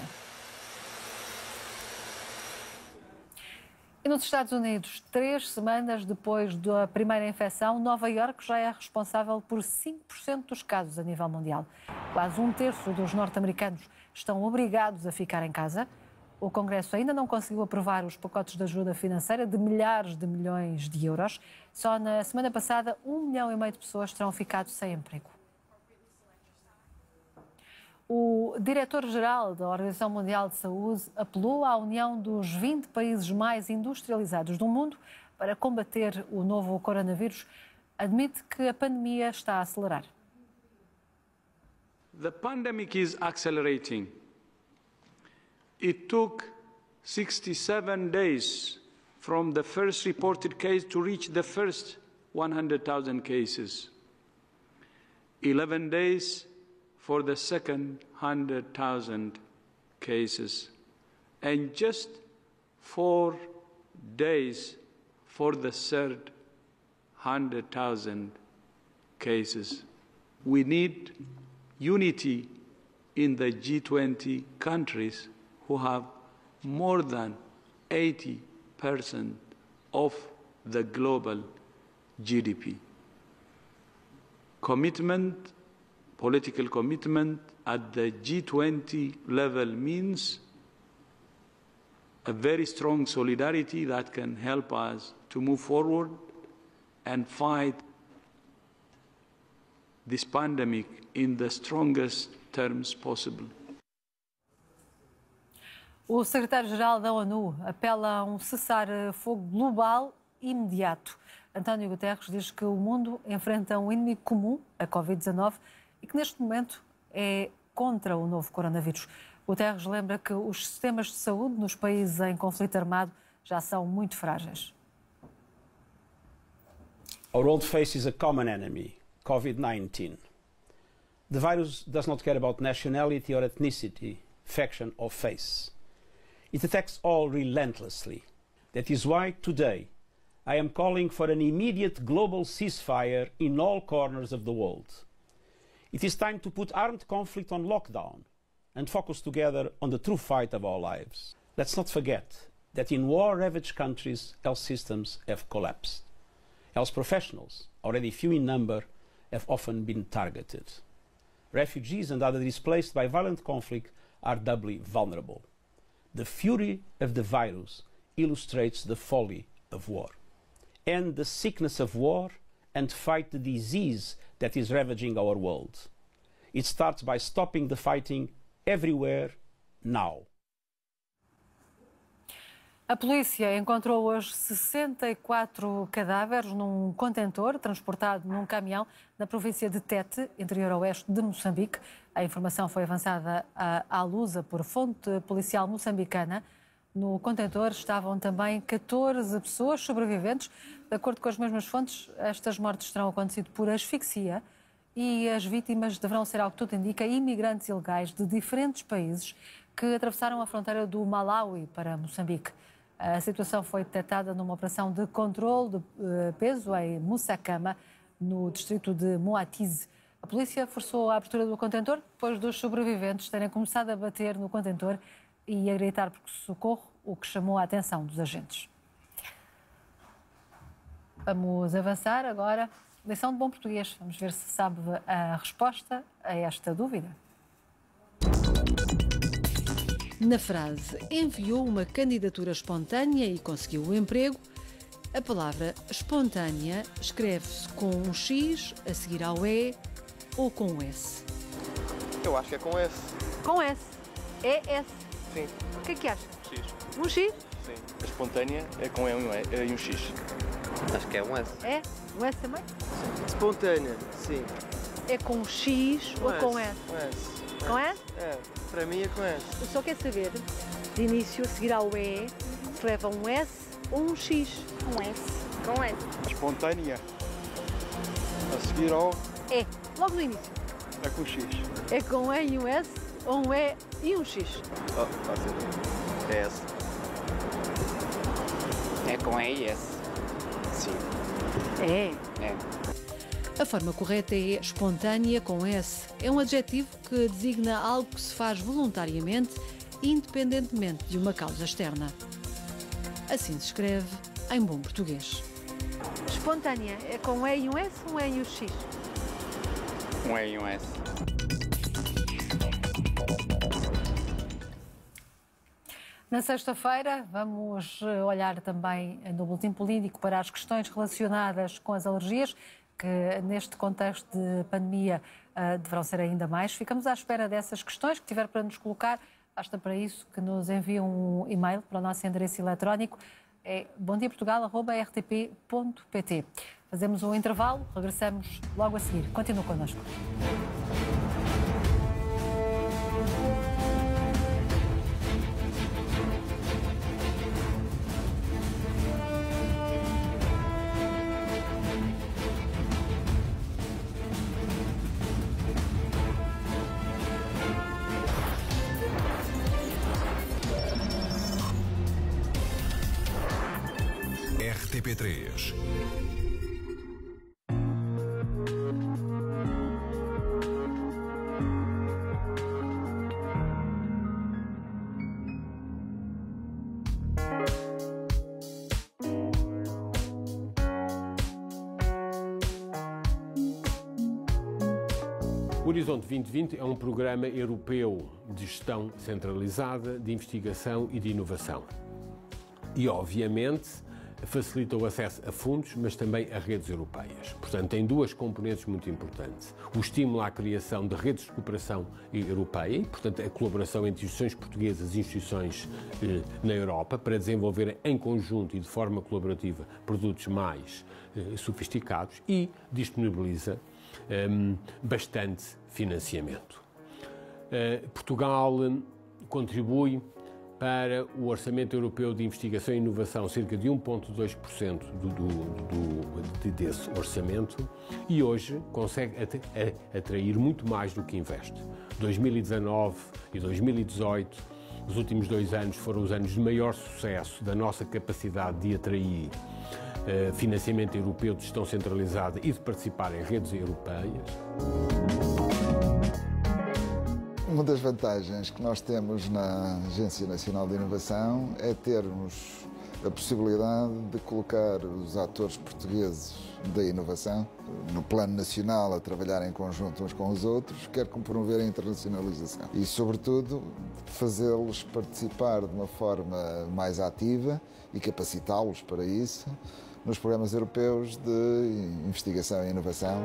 E nos Estados Unidos, 3 semanas depois da primeira infecção, Nova Iorque já é responsável por 5% dos casos a nível mundial. Quase 1/3 dos norte-americanos estão obrigados a ficar em casa. O Congresso ainda não conseguiu aprovar os pacotes de ajuda financeira de milhares de milhões de euros. Só na semana passada, 1,5 milhão de pessoas terão ficado sem emprego. O diretor-geral da Organização Mundial de Saúde apelou à união dos 20 países mais industrializados do mundo para combater o novo coronavírus. Admite que a pandemia está a acelerar. The pandemic is accelerating. It took 67 days from the first reported case to reach the first 100,000 cases. 11 days for the second 100,000 cases, and just 4 days for the third 100,000 cases. We need unity in the G20 countries who have more than 80% of the global GDP. Commitment, political commitment at the G20 level means a very strong solidarity that can help us to move forward and fight this pandemic in the strongest terms possible. O secretário-geral da ONU apela a um cessar-fogo global imediato. António Guterres diz que o mundo enfrenta um inimigo comum, a Covid-19, e que neste momento é contra o novo coronavírus. Guterres lembra que os sistemas de saúde nos países em conflito armado já são muito frágeis. Our world faces a common enemy, COVID-19. The virus does not care about nationality or ethnicity, faction or face. It attacks all relentlessly. That is why today I am calling for an immediate global ceasefire in all corners of the world. It is time to put armed conflict on lockdown and focus together on the true fight of our lives. Let's not forget that in war-ravaged countries, health systems have collapsed. Health professionals, already few in number, have often been targeted. Refugees and others displaced by violent conflict are doubly vulnerable. The fury of the virus illustrates the folly of war. End the sickness of war and fight the disease that is ravaging our world. It starts by stopping the fighting everywhere, now. A polícia encontrou hoje 64 cadáveres num contentor transportado num caminhão na província de Tete, interior oeste de Moçambique. A informação foi avançada à Lusa por fonte policial moçambicana. No contentor estavam também 14 pessoas sobreviventes. De acordo com as mesmas fontes, estas mortes terão acontecido por asfixia e as vítimas deverão ser, ao que tudo indica, imigrantes ilegais de diferentes países que atravessaram a fronteira do Malawi para Moçambique. A situação foi detectada numa operação de controle de peso em Moçacama, no distrito de Moatize. A polícia forçou a abertura do contentor depois dos sobreviventes terem começado a bater no contentor e a gritar por socorro, o que chamou a atenção dos agentes. Vamos avançar agora. Lição de bom português. Vamos ver se sabe a resposta a esta dúvida. Na frase enviou uma candidatura espontânea e conseguiu o emprego, a palavra espontânea escreve-se com um X a seguir ao E ou com um S? Eu acho que é com S. Com S. É S. Sim. O que é que acha? X. Um X? Sim. A espontânea é com E e um X. Acho que é um S. É? Um S também? Espontânea, sim. É com um X ou com S? Com S. Com S? É, para mim é com S. Eu só quero saber, de início, a seguir ao E, se leva um S ou um X? Um S. Com S. Espontânea. A seguir ao... É. Logo no início. É com X. É com E e um S ou um E e um X? Oh, fácil. É S. É com E e S. Sim. É. É. A forma correta é espontânea com S. É um adjetivo que designa algo que se faz voluntariamente, independentemente de uma causa externa. Assim se escreve em bom português. Espontânea é com E e um S ou um E e um X? Um E e um S. Na sexta-feira vamos olhar também no Boletim Político para as questões relacionadas com as alergias, que neste contexto de pandemia deverão ser ainda mais. Ficamos à espera dessas questões que tiver para nos colocar. Basta para isso que nos envie um e-mail para o nosso endereço eletrónico, é bomdiaportugal@rtp.pt. Fazemos um intervalo, regressamos logo a seguir. Continua connosco. RTP3. O Horizonte 2020 é um programa europeu de gestão centralizada, de investigação e de inovação. E, obviamente, facilita o acesso a fundos, mas também a redes europeias. Portanto, tem duas componentes muito importantes. O estímulo à criação de redes de cooperação europeia, portanto, a colaboração entre instituições portuguesas e instituições na Europa para desenvolver em conjunto e de forma colaborativa produtos mais sofisticados e disponibiliza bastante financiamento. Portugal contribui para o Orçamento Europeu de Investigação e Inovação, cerca de 1,2% desse orçamento, e hoje consegue atrair muito mais do que investe. 2019 e 2018, os últimos 2 anos, foram os anos de maior sucesso da nossa capacidade de atrair financiamento europeu de gestão centralizada e de participar em redes europeias. Uma das vantagens que nós temos na Agência Nacional de Inovação é termos a possibilidade de colocar os atores portugueses da inovação no plano nacional a trabalhar em conjunto uns com os outros, quer promover a internacionalização e, sobretudo, fazê-los participar de uma forma mais ativa e capacitá-los para isso nos programas europeus de investigação e inovação.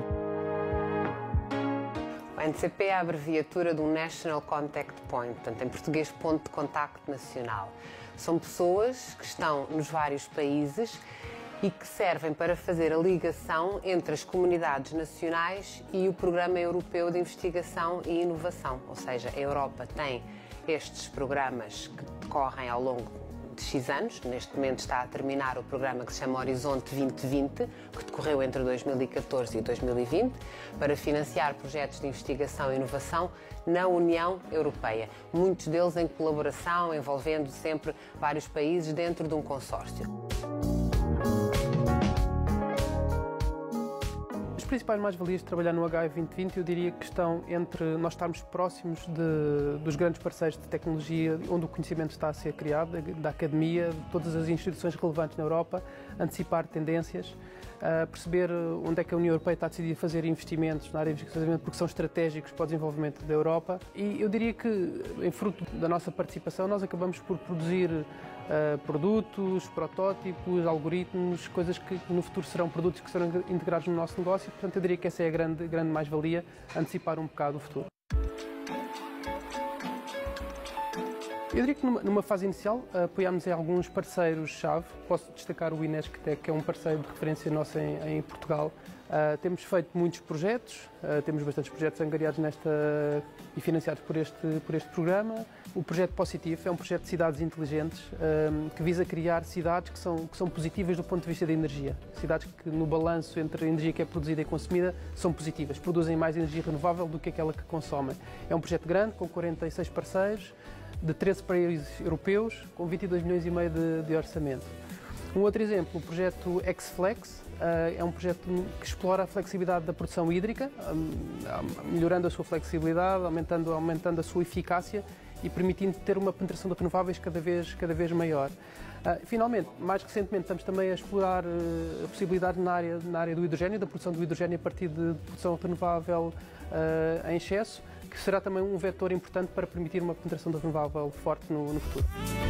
O NCP é a abreviatura do National Contact Point, portanto, em português, ponto de contacto nacional. São pessoas que estão nos vários países e que servem para fazer a ligação entre as comunidades nacionais e o Programa Europeu de Investigação e Inovação. Ou seja, a Europa tem estes programas que decorrem ao longo de X anos. Neste momento está a terminar o programa que se chama Horizonte 2020, que decorreu entre 2014 e 2020, para financiar projetos de investigação e inovação na União Europeia. Muitos deles em colaboração, envolvendo sempre vários países dentro de um consórcio. As principais mais-valias de trabalhar no HI 2020, eu diria que estão entre nós estarmos próximos dos grandes parceiros de tecnologia, onde o conhecimento está a ser criado, da academia, de todas as instituições relevantes na Europa, antecipar tendências, perceber onde é que a União Europeia está a decidir fazer investimentos na área de investigação, porque são estratégicos para o desenvolvimento da Europa. E eu diria que, em fruto da nossa participação, nós acabamos por produzir produtos, protótipos, algoritmos, coisas que no futuro serão produtos que serão integrados no nosso negócio. Portanto, eu diria que essa é a grande mais-valia, antecipar um bocado o futuro. Eu diria que numa fase inicial apoiámos em alguns parceiros-chave. Posso destacar o Inesctec, que é um parceiro de referência nosso em Portugal. Temos feito muitos projetos, temos bastantes projetos angariados e financiados por este programa. O projeto Positivo é um projeto de cidades inteligentes que visa criar cidades que são positivas do ponto de vista da energia. Cidades que, no balanço entre a energia que é produzida e consumida, são positivas, produzem mais energia renovável do que aquela que consomem. É um projeto grande, com 46 parceiros, de 13 países europeus, com 22 milhões e meio de orçamento. Um outro exemplo, o projeto Xflex, é um projeto que explora a flexibilidade da produção hídrica, melhorando a sua flexibilidade, aumentando a sua eficácia e permitindo ter uma penetração de renováveis cada vez maior. Finalmente, mais recentemente, estamos também a explorar a possibilidade na área do hidrogênio, da produção do hidrogênio a partir de produção renovável em excesso, que será também um vetor importante para permitir uma penetração de renovável forte no futuro.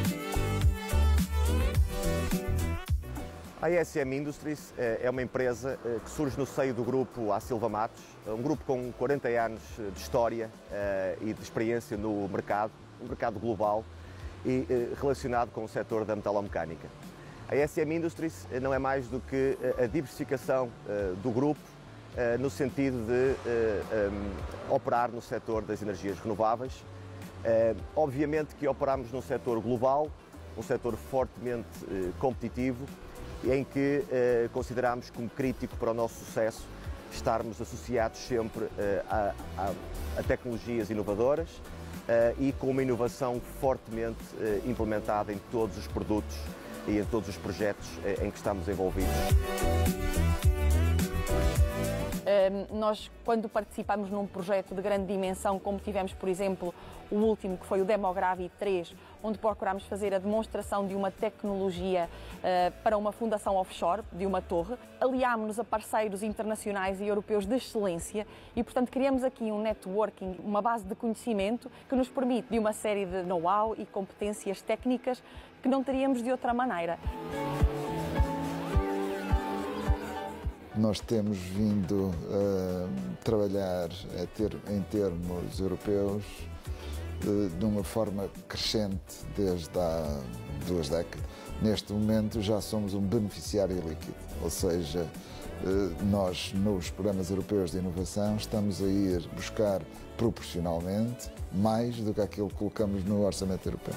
A ASM Industries é uma empresa que surge no seio do grupo A Silva Matos, um grupo com 40 anos de história e de experiência no mercado, um mercado global e relacionado com o setor da metalomecânica. A ASM Industries não é mais do que a diversificação do grupo no sentido de operar no setor das energias renováveis. Obviamente que operamos num setor global, um setor fortemente competitivo, em que consideramos como crítico para o nosso sucesso estarmos associados sempre a tecnologias inovadoras e com uma inovação fortemente implementada em todos os produtos e em todos os projetos em que estamos envolvidos. Nós, quando participamos num projeto de grande dimensão, como tivemos, por exemplo, o último, que foi o Demogravi 3, onde procurámos fazer a demonstração de uma tecnologia para uma fundação offshore, de uma torre, aliámos-nos a parceiros internacionais e europeus de excelência e, portanto, criamos aqui um networking, uma base de conhecimento que nos permite de uma série de know-how e competências técnicas que não teríamos de outra maneira. Nós temos vindo a trabalhar em termos europeus de uma forma crescente desde há 2 décadas. Neste momento já somos um beneficiário líquido, ou seja, nós nos programas europeus de inovação estamos a ir buscar proporcionalmente mais do que aquilo que colocamos no orçamento europeu.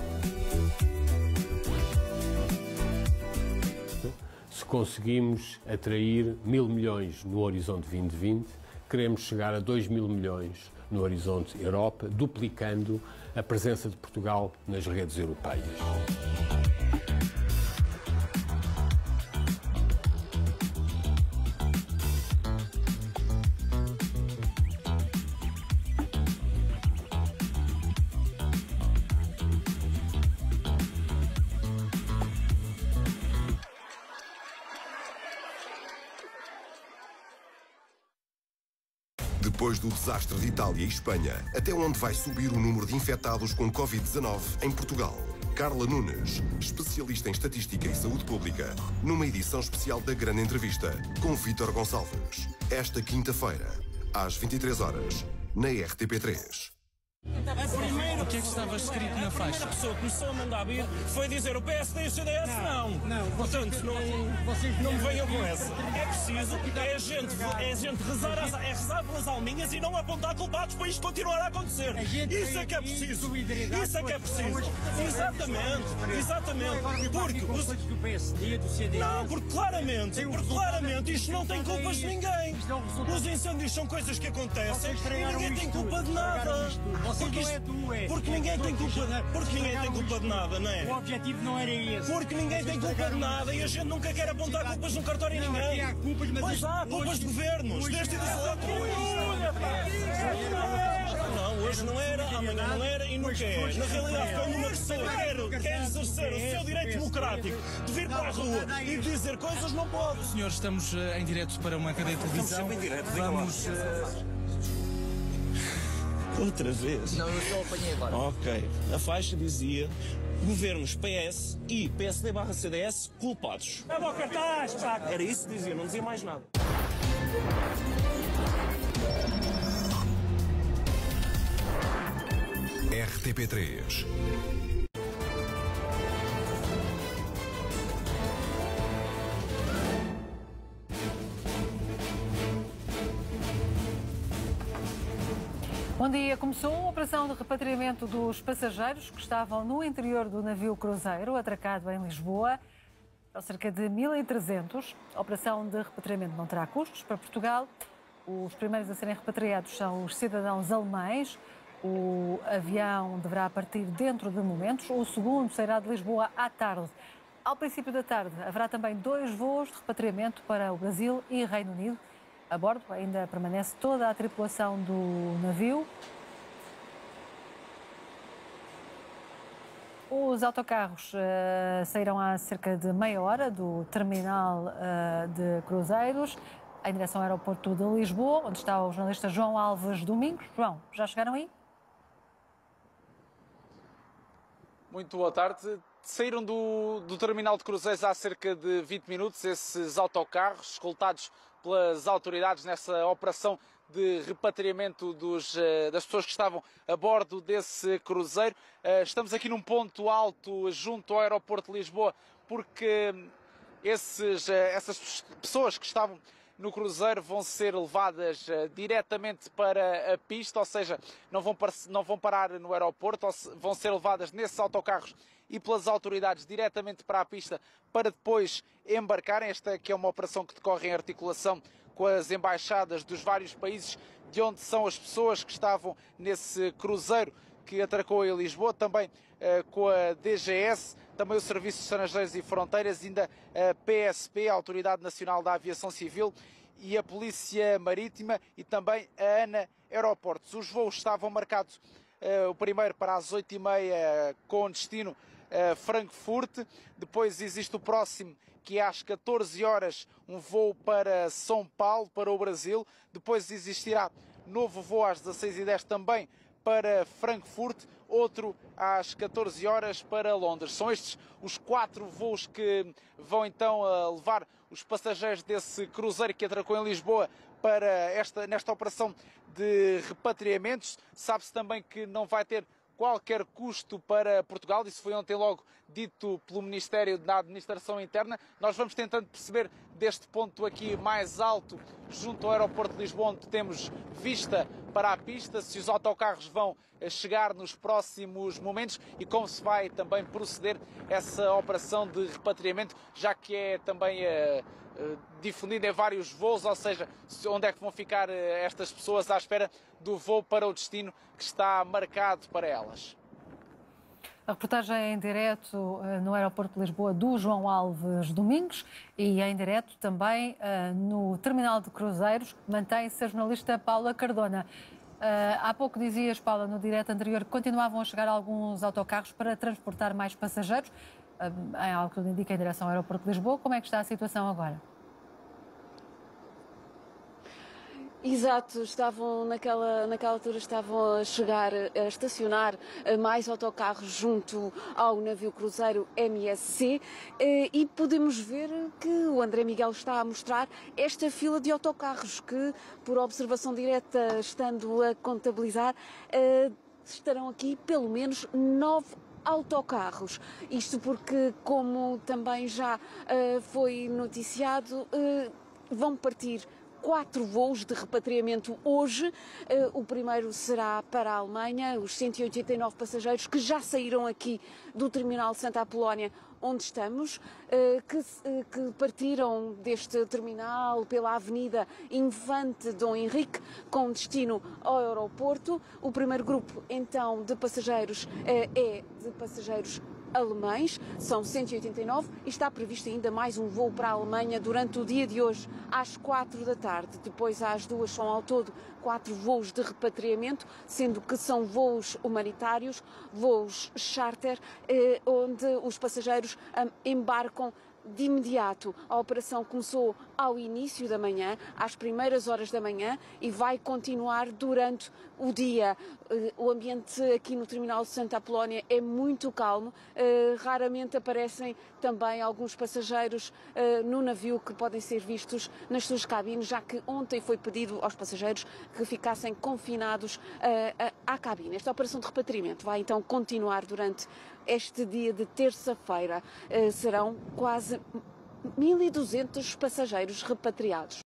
Se conseguimos atrair 1.000 milhões no Horizonte 2020, queremos chegar a 2.000 milhões no Horizonte Europa, duplicando a presença de Portugal nas redes europeias. Depois do desastre de Itália e Espanha, até onde vai subir o número de infectados com Covid-19 em Portugal? Carla Nunes, especialista em estatística e saúde pública, numa edição especial da Grande Entrevista, com Vítor Gonçalves. Esta quinta-feira, às 23 horas, na RTP3. O que é que estava escrito na faixa? A pessoa começou a mandar vir, foi dizer o PSD e o CDS não. Portanto, não me venham com essa. É preciso, é a gente rezar pelas alminhas e não apontar culpados para isto continuar a acontecer. Isso é que é preciso. Isso é que é preciso. Exatamente. Porque claramente isto não tem culpas de ninguém. Os incêndios são coisas que acontecem e ninguém tem culpa de nada. Porque ninguém tem culpa de nada, não é? O objetivo não era esse. Porque ninguém tem culpa de nada e a gente nunca quer apontar culpas no cartório a ninguém. Pois há culpas de governos, deste e dos outros. Não, hoje não era, amanhã não era e nunca é. Na realidade, quando uma pessoa quer exercer o seu direito democrático de vir para a rua e dizer coisas, não pode. Senhor, estamos em direto para uma cadeia de televisão. Estamos sempre em direto, vamos... Outra vez? Não, eu só apanhei agora. Ok. A faixa dizia governos PS e PSD/CDS culpados. É bom cartaz, pá. Era isso que dizia, não dizia mais nada. RTP3. Bom dia. Começou a operação de repatriamento dos passageiros que estavam no interior do navio cruzeiro atracado em Lisboa. São cerca de 1.300. A operação de repatriamento não terá custos para Portugal. Os primeiros a serem repatriados são os cidadãos alemães. O avião deverá partir dentro de momentos. O segundo sairá de Lisboa à tarde. Ao princípio da tarde haverá também 2 voos de repatriamento para o Brasil e Reino Unido. A bordo ainda permanece toda a tripulação do navio. Os autocarros sairão há cerca de meia hora do terminal de cruzeiros em direção ao aeroporto de Lisboa, onde está o jornalista João Alves Domingos. João, já chegaram aí? Muito boa tarde. Saíram do terminal de cruzeiros há cerca de 20 minutos esses autocarros escoltados pelas autoridades nessa operação de repatriamento das pessoas que estavam a bordo desse cruzeiro. Estamos aqui num ponto alto junto ao aeroporto de Lisboa porque essas pessoas que estavam no cruzeiro vão ser levadas diretamente para a pista, ou seja, não vão parar no aeroporto, vão ser levadas nesses autocarros e pelas autoridades diretamente para a pista para depois embarcarem. Esta que é uma operação que decorre em articulação com as embaixadas dos vários países de onde são as pessoas que estavam nesse cruzeiro que atracou em Lisboa, também com a DGS, também o Serviço de Estrangeiros e Fronteiras, ainda a PSP, a Autoridade Nacional da Aviação Civil, e a Polícia Marítima e também a ANA Aeroportos. Os voos estavam marcados, o primeiro para as 8h30 com destino Frankfurt, depois existe o próximo que é às 14 horas um voo para São Paulo, para o Brasil, depois existirá novo voo às 16h10 também para Frankfurt, outro às 14 horas para Londres. São estes os 4 voos que vão então levar os passageiros desse cruzeiro que atracou em Lisboa para nesta operação de repatriamentos. Sabe-se também que não vai ter qualquer custo para Portugal, isso foi ontem logo dito pelo Ministério da Administração Interna. Nós vamos tentando perceber deste ponto aqui mais alto, junto ao aeroporto de Lisboa, onde temos vista para a pista, se os autocarros vão chegar nos próximos momentos e como se vai também proceder essa operação de repatriamento, já que é também difundida em vários voos, ou seja, onde é que vão ficar estas pessoas à espera do voo para o destino que está marcado para elas. A reportagem é em direto no aeroporto de Lisboa do João Alves Domingos e em direto também no terminal de cruzeiros, mantém-se a jornalista Paula Cardona. Há pouco dizias, Paula, no direto anterior, que continuavam a chegar alguns autocarros para transportar mais passageiros, é algo que indica em direção ao aeroporto de Lisboa. Como é que está a situação agora? Exato, estavam naquela altura estavam a chegar, a estacionar mais autocarros junto ao navio cruzeiro MSC e podemos ver que o André Miguel está a mostrar esta fila de autocarros que, por observação direta, estando a contabilizar, estarão aqui pelo menos 9 autocarros. Isto porque, como também já foi noticiado, vão partir 4 voos de repatriamento hoje. O primeiro será para a Alemanha, os 189 passageiros que já saíram aqui do terminal de Santa Apolónia, onde estamos, que partiram deste terminal pela Avenida Infante Dom Henrique, com destino ao aeroporto. O primeiro grupo, então, de passageiros é de passageiros alemães, são 189 e está previsto ainda mais um voo para a Alemanha durante o dia de hoje, às 4 da tarde. Depois, às 2, são ao todo 4 voos de repatriamento, sendo que são voos humanitários, voos charter, onde os passageiros embarcam de imediato. A operação começou ao início da manhã, às primeiras horas da manhã, e vai continuar durante o dia. O ambiente aqui no terminal de Santa Apolónia é muito calmo, raramente aparecem também alguns passageiros no navio que podem ser vistos nas suas cabines, já que ontem foi pedido aos passageiros que ficassem confinados à cabine. Esta operação de repatriamento vai então continuar durante este dia de terça-feira. Serão quase 1.200 passageiros repatriados.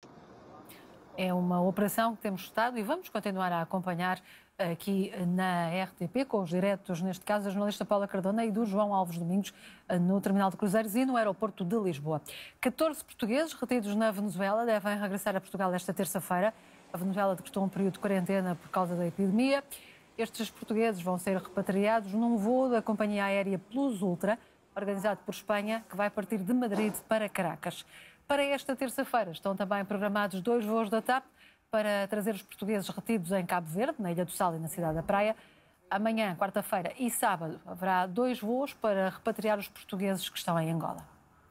É uma operação que temos estado e vamos continuar a acompanhar aqui na RTP, com os diretos, neste caso, da jornalista Paula Cardona e do João Alves Domingos, no terminal de cruzeiros e no aeroporto de Lisboa. 14 portugueses retidos na Venezuela devem regressar a Portugal esta terça-feira. A Venezuela decretou um período de quarentena por causa da epidemia. Estes portugueses vão ser repatriados num voo da companhia aérea Plus Ultra, organizado por Espanha, que vai partir de Madrid para Caracas. Para esta terça-feira estão também programados 2 voos da TAP para trazer os portugueses retidos em Cabo Verde, na Ilha do Sal e na Cidade da Praia. Amanhã, quarta-feira e sábado, haverá 2 voos para repatriar os portugueses que estão em Angola.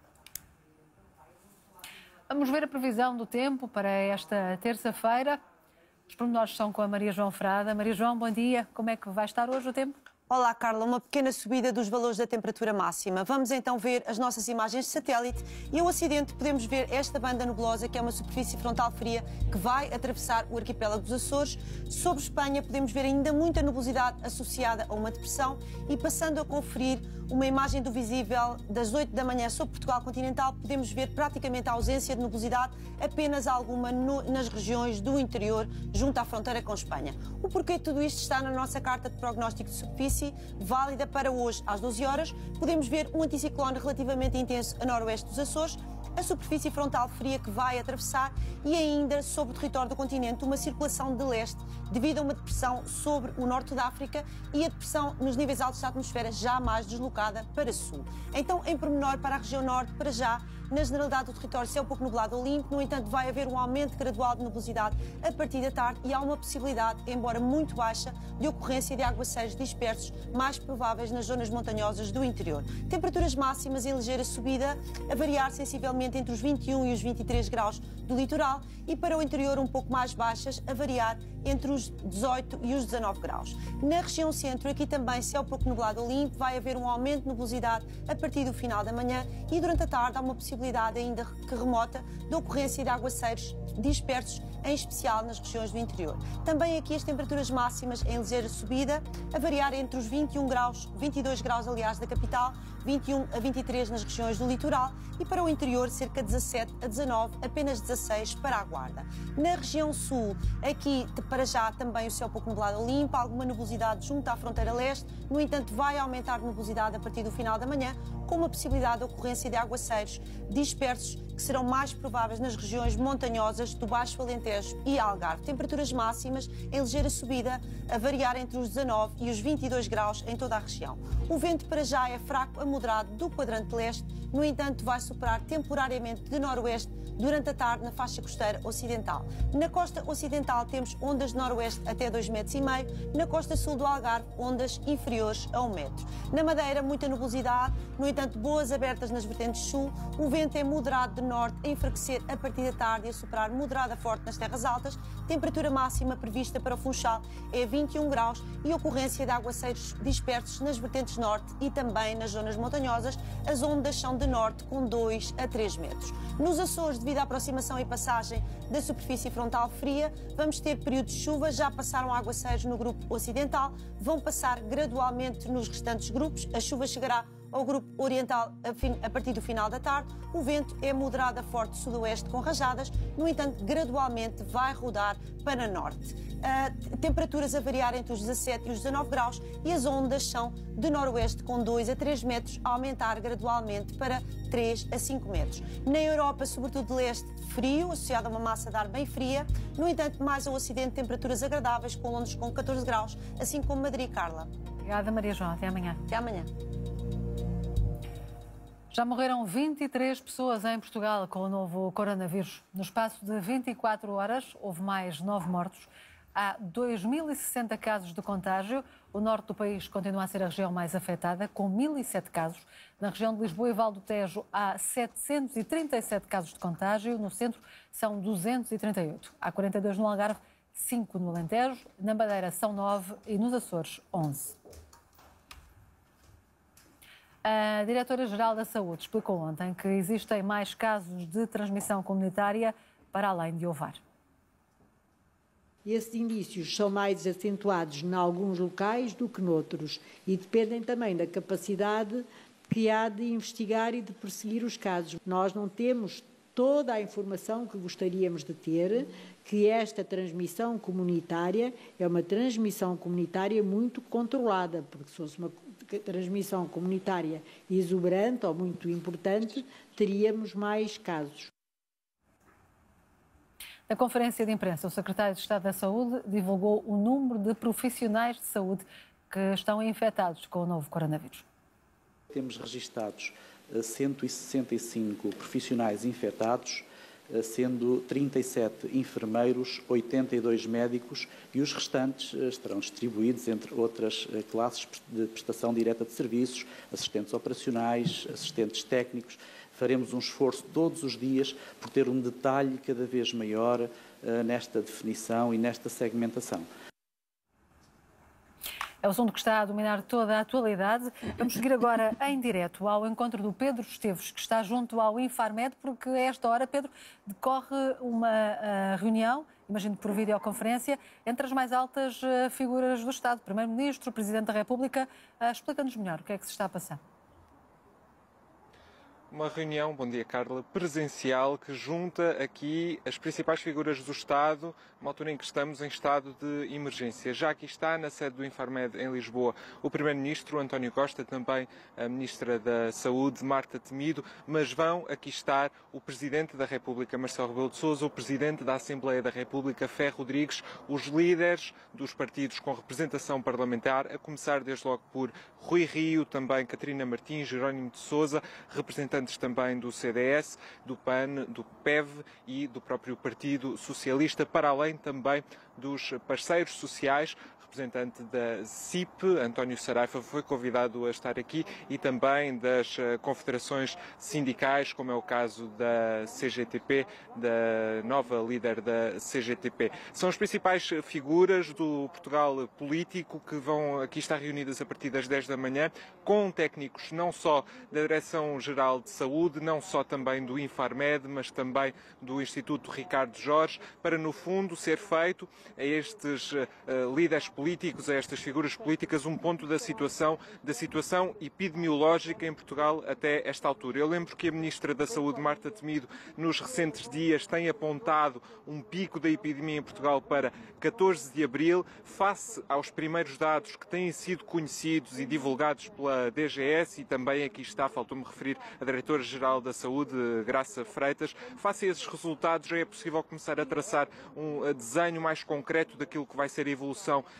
Vamos ver a previsão do tempo para esta terça-feira. Os pormenores são com a Maria João Frada. Maria João, bom dia. Como é que vai estar hoje o tempo? Olá, Carla. Uma pequena subida dos valores da temperatura máxima. Vamos então ver as nossas imagens de satélite e ao ocidente podemos ver esta banda nublosa, que é uma superfície frontal fria que vai atravessar o arquipélago dos Açores. Sobre Espanha podemos ver ainda muita nubosidade associada a uma depressão e, passando a conferir uma imagem do visível das 8 da manhã sobre Portugal continental, podemos ver praticamente a ausência de nubosidade, apenas alguma nas regiões do interior, junto à fronteira com Espanha. O porquê de tudo isto está na nossa carta de prognóstico de superfície, válida para hoje às 12 horas. Podemos ver um anticiclone relativamente intenso a noroeste dos Açores, a superfície frontal fria que vai atravessar e ainda sobre o território do continente uma circulação de leste devido a uma depressão sobre o norte da África e a depressão nos níveis altos da atmosfera já mais deslocada para sul. Então, em pormenor para a região norte, para já, na generalidade do território, céu pouco nublado ou limpo. No entanto, vai haver um aumento gradual de nubosidade a partir da tarde e há uma possibilidade, embora muito baixa, de ocorrência de aguaceiros dispersos, mais prováveis nas zonas montanhosas do interior. Temperaturas máximas em ligeira subida, a variar sensivelmente entre os 21 e os 23 graus do litoral e para o interior um pouco mais baixas, a variar entre os 18 e os 19 graus. Na região centro, aqui também céu pouco nublado ou limpo, vai haver um aumento de nubosidade a partir do final da manhã e durante a tarde há uma possibilidade ainda que remota de ocorrência de aguaceiros dispersos, em especial nas regiões do interior. Também aqui as temperaturas máximas em ligeira subida, a variar entre os 21 graus, 22 graus aliás da capital, 21 a 23 nas regiões do litoral e para o interior cerca de 17 a 19, apenas 16 para a Guarda. Na região sul, aqui para já também o céu pouco nublado ou limpo, alguma nubosidade junto à fronteira leste, no entanto vai aumentar a nubosidade a partir do final da manhã, com uma possibilidade de ocorrência de aguaceiros dispersos que serão mais prováveis nas regiões montanhosas do Baixo Alentejo e Algarve. Temperaturas máximas em ligeira subida, a variar entre os 19 e os 22 graus em toda a região. O vento para já é fraco a moderado do quadrante leste, no entanto vai soprar temporariamente maioritariamente de noroeste durante a tarde na faixa costeira ocidental. Na costa ocidental temos ondas de noroeste até 2,5 metros, na costa sul do Algarve ondas inferiores a 1 metro. Na Madeira, muita nubosidade, no entanto boas abertas nas vertentes sul, o vento é moderado de norte a enfraquecer a partir da tarde e a soprar moderada forte nas terras altas. Temperatura máxima prevista para o Funchal é 21 graus e ocorrência de aguaceiros dispersos nas vertentes norte e também nas zonas montanhosas. As ondas são de norte com 2 a 3 metros. Nos Açores, devido à aproximação e passagem da superfície frontal fria, vamos ter períodos de chuva. Já passaram aguaceiros no grupo ocidental, vão passar gradualmente nos restantes grupos. A chuva chegará ao grupo oriental a partir do final da tarde. O vento é moderado a forte sudoeste com rajadas, no entanto, gradualmente vai rodar para norte. Temperaturas a variar entre os 17 e os 19 graus e as ondas são de noroeste com 2 a 3 metros, a aumentar gradualmente para 3 a 5 metros. Na Europa, sobretudo de leste, frio, associado a uma massa de ar bem fria. No entanto, mais ao ocidente, temperaturas agradáveis, com Londres com 14 graus, assim como Madrid, Carla. Obrigada, Maria João. Até amanhã. Até amanhã. Já morreram 23 pessoas em Portugal com o novo coronavírus. No espaço de 24 horas, houve mais 9 mortos. Há 2.060 casos de contágio. O norte do país continua a ser a região mais afetada, com 1.007 casos. Na região de Lisboa e Val do Tejo há 737 casos de contágio. No centro são 238. Há 42 no Algarve, 5 no Alentejo. Na Madeira são 9 e nos Açores 11. A Diretora-Geral da Saúde explicou ontem que existem mais casos de transmissão comunitária para além de Ovar. Esses indícios são mais acentuados em alguns locais do que noutros e dependem também da capacidade que há de investigar e de perseguir os casos. Nós não temos toda a informação que gostaríamos de ter, que esta transmissão comunitária é uma transmissão comunitária muito controlada, porque se fosse uma transmissão comunitária exuberante ou muito importante, teríamos mais casos. Na conferência de imprensa, o Secretário de Estado da Saúde divulgou o número de profissionais de saúde que estão infectados com o novo coronavírus. Temos registados 165 profissionais infectados, sendo 37 enfermeiros, 82 médicos e os restantes estarão distribuídos entre outras classes de prestação direta de serviços, assistentes operacionais, assistentes técnicos. Faremos um esforço todos os dias por ter um detalhe cada vez maior nesta definição e nesta segmentação. É o assunto que está a dominar toda a atualidade. Vamos seguir agora em direto ao encontro do Pedro Esteves, que está junto ao Infarmed, porque a esta hora, Pedro, decorre uma reunião, imagino por videoconferência, entre as mais altas figuras do Estado, Primeiro-Ministro, Presidente da República. Explica-nos melhor o que é que se está a passar. Uma reunião, bom dia Carla, presencial que junta aqui as principais figuras do Estado, numa altura em que estamos em estado de emergência. Já aqui está, na sede do Infarmed em Lisboa, o Primeiro-Ministro António Costa, também a Ministra da Saúde, Marta Temido, mas vão aqui estar o Presidente da República, Marcelo Rebelo de Sousa, o Presidente da Assembleia da República, Ferro Rodrigues, os líderes dos partidos com representação parlamentar, a começar desde logo por Rui Rio, também Catarina Martins, Jerónimo de Sousa, representantes também do CDS, do PAN, do PEV e do próprio Partido Socialista, para além também dos parceiros sociais. Representante da CIP, António Saraiva, foi convidado a estar aqui, e também das confederações sindicais, como é o caso da CGTP, da nova líder da CGTP. São as principais figuras do Portugal político que vão aqui estar reunidas a partir das 10 da manhã, com técnicos não só da Direção-Geral de Saúde, não só também do Infarmed, mas também do Instituto Ricardo Jorge, para no fundo ser feito a estes líderes políticos, a estas figuras políticas, um ponto da situação epidemiológica em Portugal até esta altura. Eu lembro que a Ministra da Saúde, Marta Temido, nos recentes dias tem apontado um pico da epidemia em Portugal para 14 de abril, face aos primeiros dados que têm sido conhecidos e divulgados pela DGS, e também aqui está, faltou-me referir, a Diretora-Geral da Saúde, Graça Freitas. Face a esses resultados, já é possível começar a traçar um desenho mais concreto daquilo que vai ser a evolução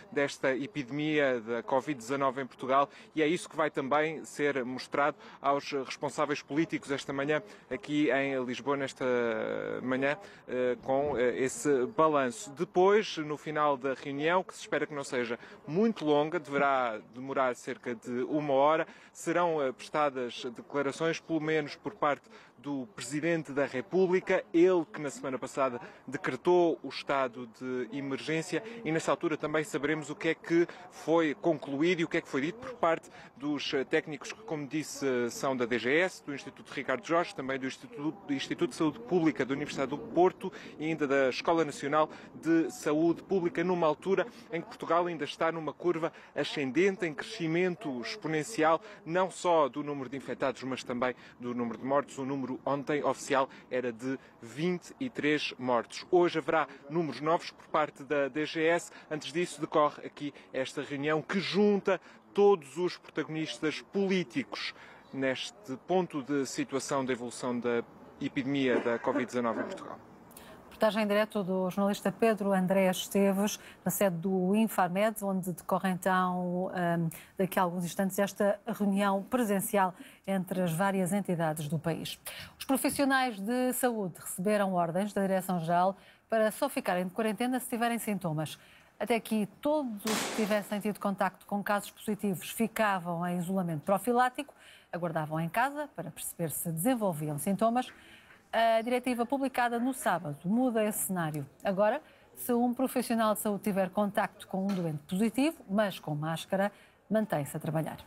desta epidemia da Covid-19 em Portugal, e é isso que vai também ser mostrado aos responsáveis políticos esta manhã aqui em Lisboa, nesta manhã, com esse balanço. Depois, no final da reunião, que se espera que não seja muito longa, deverá demorar cerca de 1 hora, serão prestadas declarações, pelo menos por parte do Presidente da República, ele que na semana passada decretou o estado de emergência, e nessa altura também saberemos o que é que foi concluído e o que é que foi dito por parte dos técnicos que, como disse, são da DGS, do Instituto Ricardo Jorge, também do Instituto de Saúde Pública da Universidade do Porto e ainda da Escola Nacional de Saúde Pública, numa altura em que Portugal ainda está numa curva ascendente, em crescimento exponencial, não só do número de infectados, mas também do número de mortos. O número ontem oficial era de 23 mortos. Hoje haverá números novos por parte da DGS. Antes disso, decorre aqui esta reunião que junta todos os protagonistas políticos neste ponto de situação da evolução da epidemia da Covid-19 em Portugal. Reportagem em direto do jornalista Pedro André Esteves, na sede do Infarmed, onde decorre então, daqui a alguns instantes, esta reunião presencial entre as várias entidades do país. Os profissionais de saúde receberam ordens da Direção-Geral para só ficarem de quarentena se tiverem sintomas. Até aqui, todos os que tivessem tido contacto com casos positivos ficavam em isolamento profilático, aguardavam em casa para perceber se desenvolviam sintomas. A diretiva publicada no sábado muda esse cenário. Agora, se um profissional de saúde tiver contacto com um doente positivo, mas com máscara, mantém-se a trabalhar.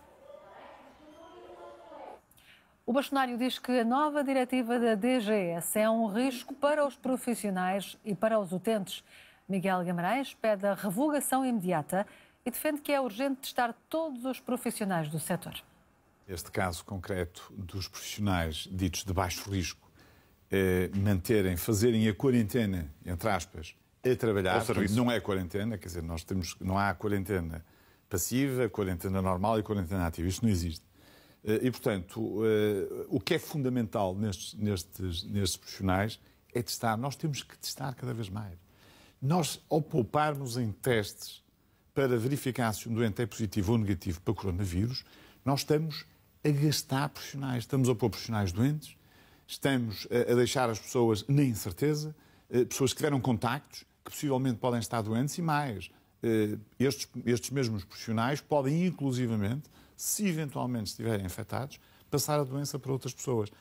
O bastonário diz que a nova diretiva da DGS é um risco para os profissionais e para os utentes. Miguel Guimarães pede a revogação imediata e defende que é urgente testar todos os profissionais do setor. Este caso concreto dos profissionais ditos de baixo risco fazerem a quarentena, entre aspas, a trabalhar, não é quarentena, quer dizer, não há quarentena passiva, quarentena normal e quarentena ativa, isto não existe. E, portanto, o que é fundamental nestes profissionais é testar. Nós temos que testar cada vez mais. Nós, ao pouparmos em testes para verificar se um doente é positivo ou negativo para coronavírus, nós estamos a gastar profissionais, estamos a pôr profissionais doentes, estamos a deixar as pessoas na incerteza, pessoas que tiveram contactos, que possivelmente podem estar doentes e mais. Estes mesmos profissionais podem, inclusivamente, se eventualmente estiverem infectados, passar a doença para outras pessoas.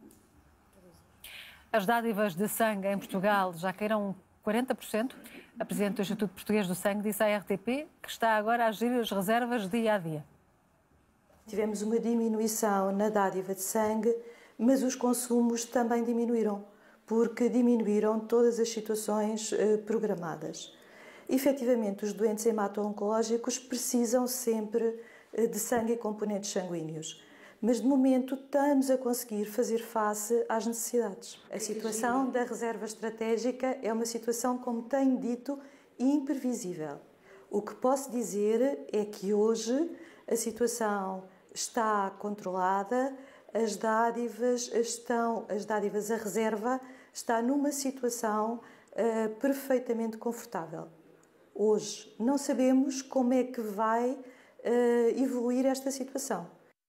As dádivas de sangue em Portugal já caíram 40%. A Presidente do Instituto Português do Sangue disse à RTP que está agora a gerir as reservas dia a dia. Tivemos uma diminuição na dádiva de sangue, mas os consumos também diminuíram, porque diminuíram todas as situações programadas. Efetivamente, os doentes hemato-oncológicos precisam sempre de sangue e componentes sanguíneos, mas de momento estamos a conseguir fazer face às necessidades. A situação da reserva estratégica é uma situação, como tenho dito, imprevisível. O que posso dizer é que hoje a situação está controlada, as dádivas, a reserva está numa situação perfeitamente confortável. Hoje não sabemos como é que vai evoluir esta situação.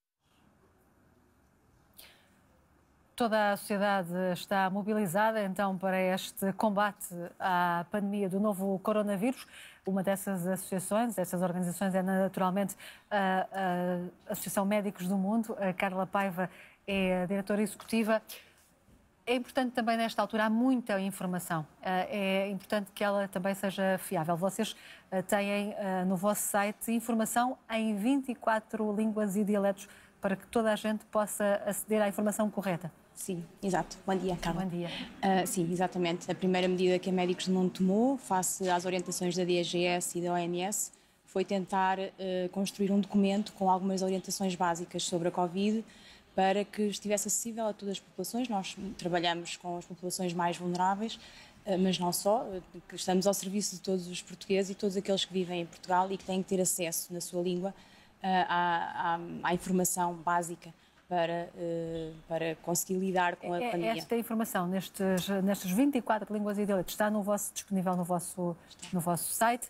Toda a sociedade está mobilizada então para este combate à pandemia do novo coronavírus. Uma dessas associações, dessas organizações é naturalmente a Associação Médicos do Mundo. A Carla Paiva é a diretora executiva. É importante também nesta altura, há muita informação. É importante que ela também seja fiável. Vocês têm no vosso site informação em 24 línguas e dialetos para que toda a gente possa aceder à informação correta. Sim, exato. Bom dia, Carla. Bom dia. Sim, exatamente. A primeira medida que a Médicos do Mundo tomou, face às orientações da DGS e da OMS, foi tentar construir um documento com algumas orientações básicas sobre a Covid para que estivesse acessível a todas as populações. Nós trabalhamos com as populações mais vulneráveis, mas não só, estamos ao serviço de todos os portugueses e todos aqueles que vivem em Portugal e que têm que ter acesso na sua língua à informação básica para conseguir lidar com a pandemia. Esta informação nestas 24 línguas e dialetos está disponível no vosso site.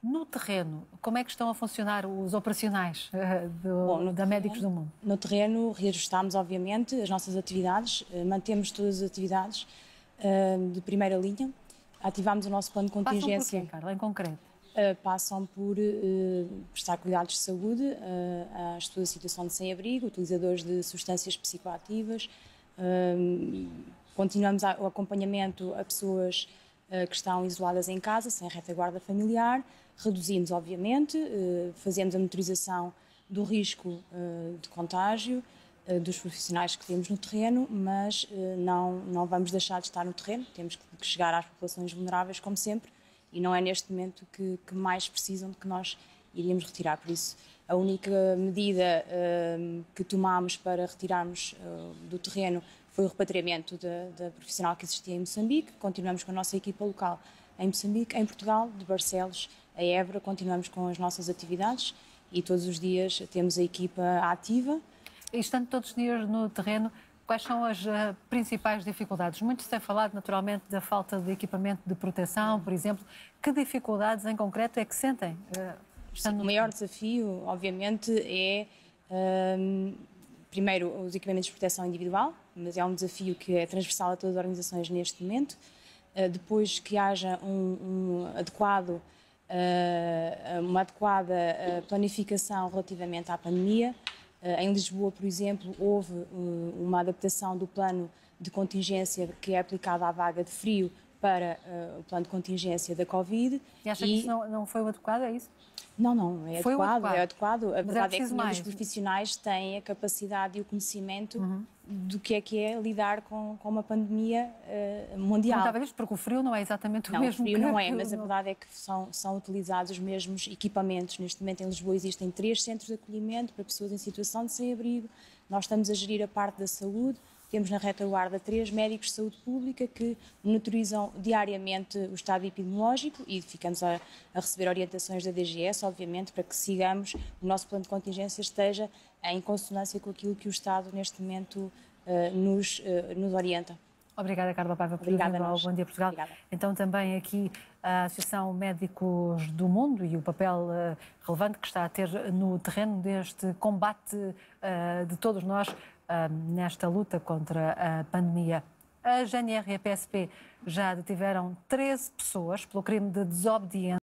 No terreno, como é que estão a funcionar os operacionais da Médicos do Mundo? No terreno, reajustámos, obviamente, as nossas atividades, mantemos todas as atividades de primeira linha, ativámos o nosso plano de contingência. Passam por quê, Carla, em concreto? Passam por prestar cuidados de saúde às pessoas em situação de sem-abrigo, utilizadores de substâncias psicoativas, continuamos o acompanhamento a pessoas que estão isoladas em casa, sem retaguarda familiar, reduzimos, obviamente, fazemos a monitorização do risco de contágio dos profissionais que temos no terreno, mas não vamos deixar de estar no terreno, temos que chegar às populações vulneráveis, como sempre, e não é neste momento que mais precisam de que nós iríamos retirar. Por isso, a única medida que tomámos para retirarmos do terreno foi o repatriamento da profissional que existia em Moçambique. Continuamos com a nossa equipa local em Moçambique, em Portugal, de Barcelos a Évora, continuamos com as nossas atividades e todos os dias temos a equipa ativa. E estando todos os dias no terreno, quais são as principais dificuldades? Muito se tem falado, naturalmente, da falta de equipamento de proteção, por exemplo. Que dificuldades em concreto é que sentem? O maior desafio, obviamente, é, primeiro, os equipamentos de proteção individual, mas é um desafio que é transversal a todas as organizações neste momento. Depois que haja uma adequada planificação relativamente à pandemia. Em Lisboa, por exemplo, houve uma adaptação do plano de contingência que é aplicado à vaga de frio para o plano de contingência da Covid. E acha que isso não foi o adequado, é isso? Não, é adequado. A verdade é que os profissionais têm a capacidade e o conhecimento do que é lidar com uma pandemia mundial. Não estava isto porque o frio não é exatamente o mesmo. O frio não é, mas a verdade é que são utilizados os mesmos equipamentos. Neste momento em Lisboa existem 3 centros de acolhimento para pessoas em situação de sem-abrigo. Nós estamos a gerir a parte da saúde. Temos na retaguarda 3 médicos de saúde pública que monitorizam diariamente o estado epidemiológico e ficamos a receber orientações da DGS, obviamente, para que sigamos, o nosso plano de contingência esteja em consonância com aquilo que o Estado, neste momento, nos orienta. Obrigada, Carla Paiva, por vir ao Bom Dia Portugal. Obrigada. Então, também aqui a Associação Médicos do Mundo e o papel relevante que está a ter no terreno deste combate de todos nós nesta luta contra a pandemia. A GNR e a PSP já detiveram 13 pessoas pelo crime de desobediência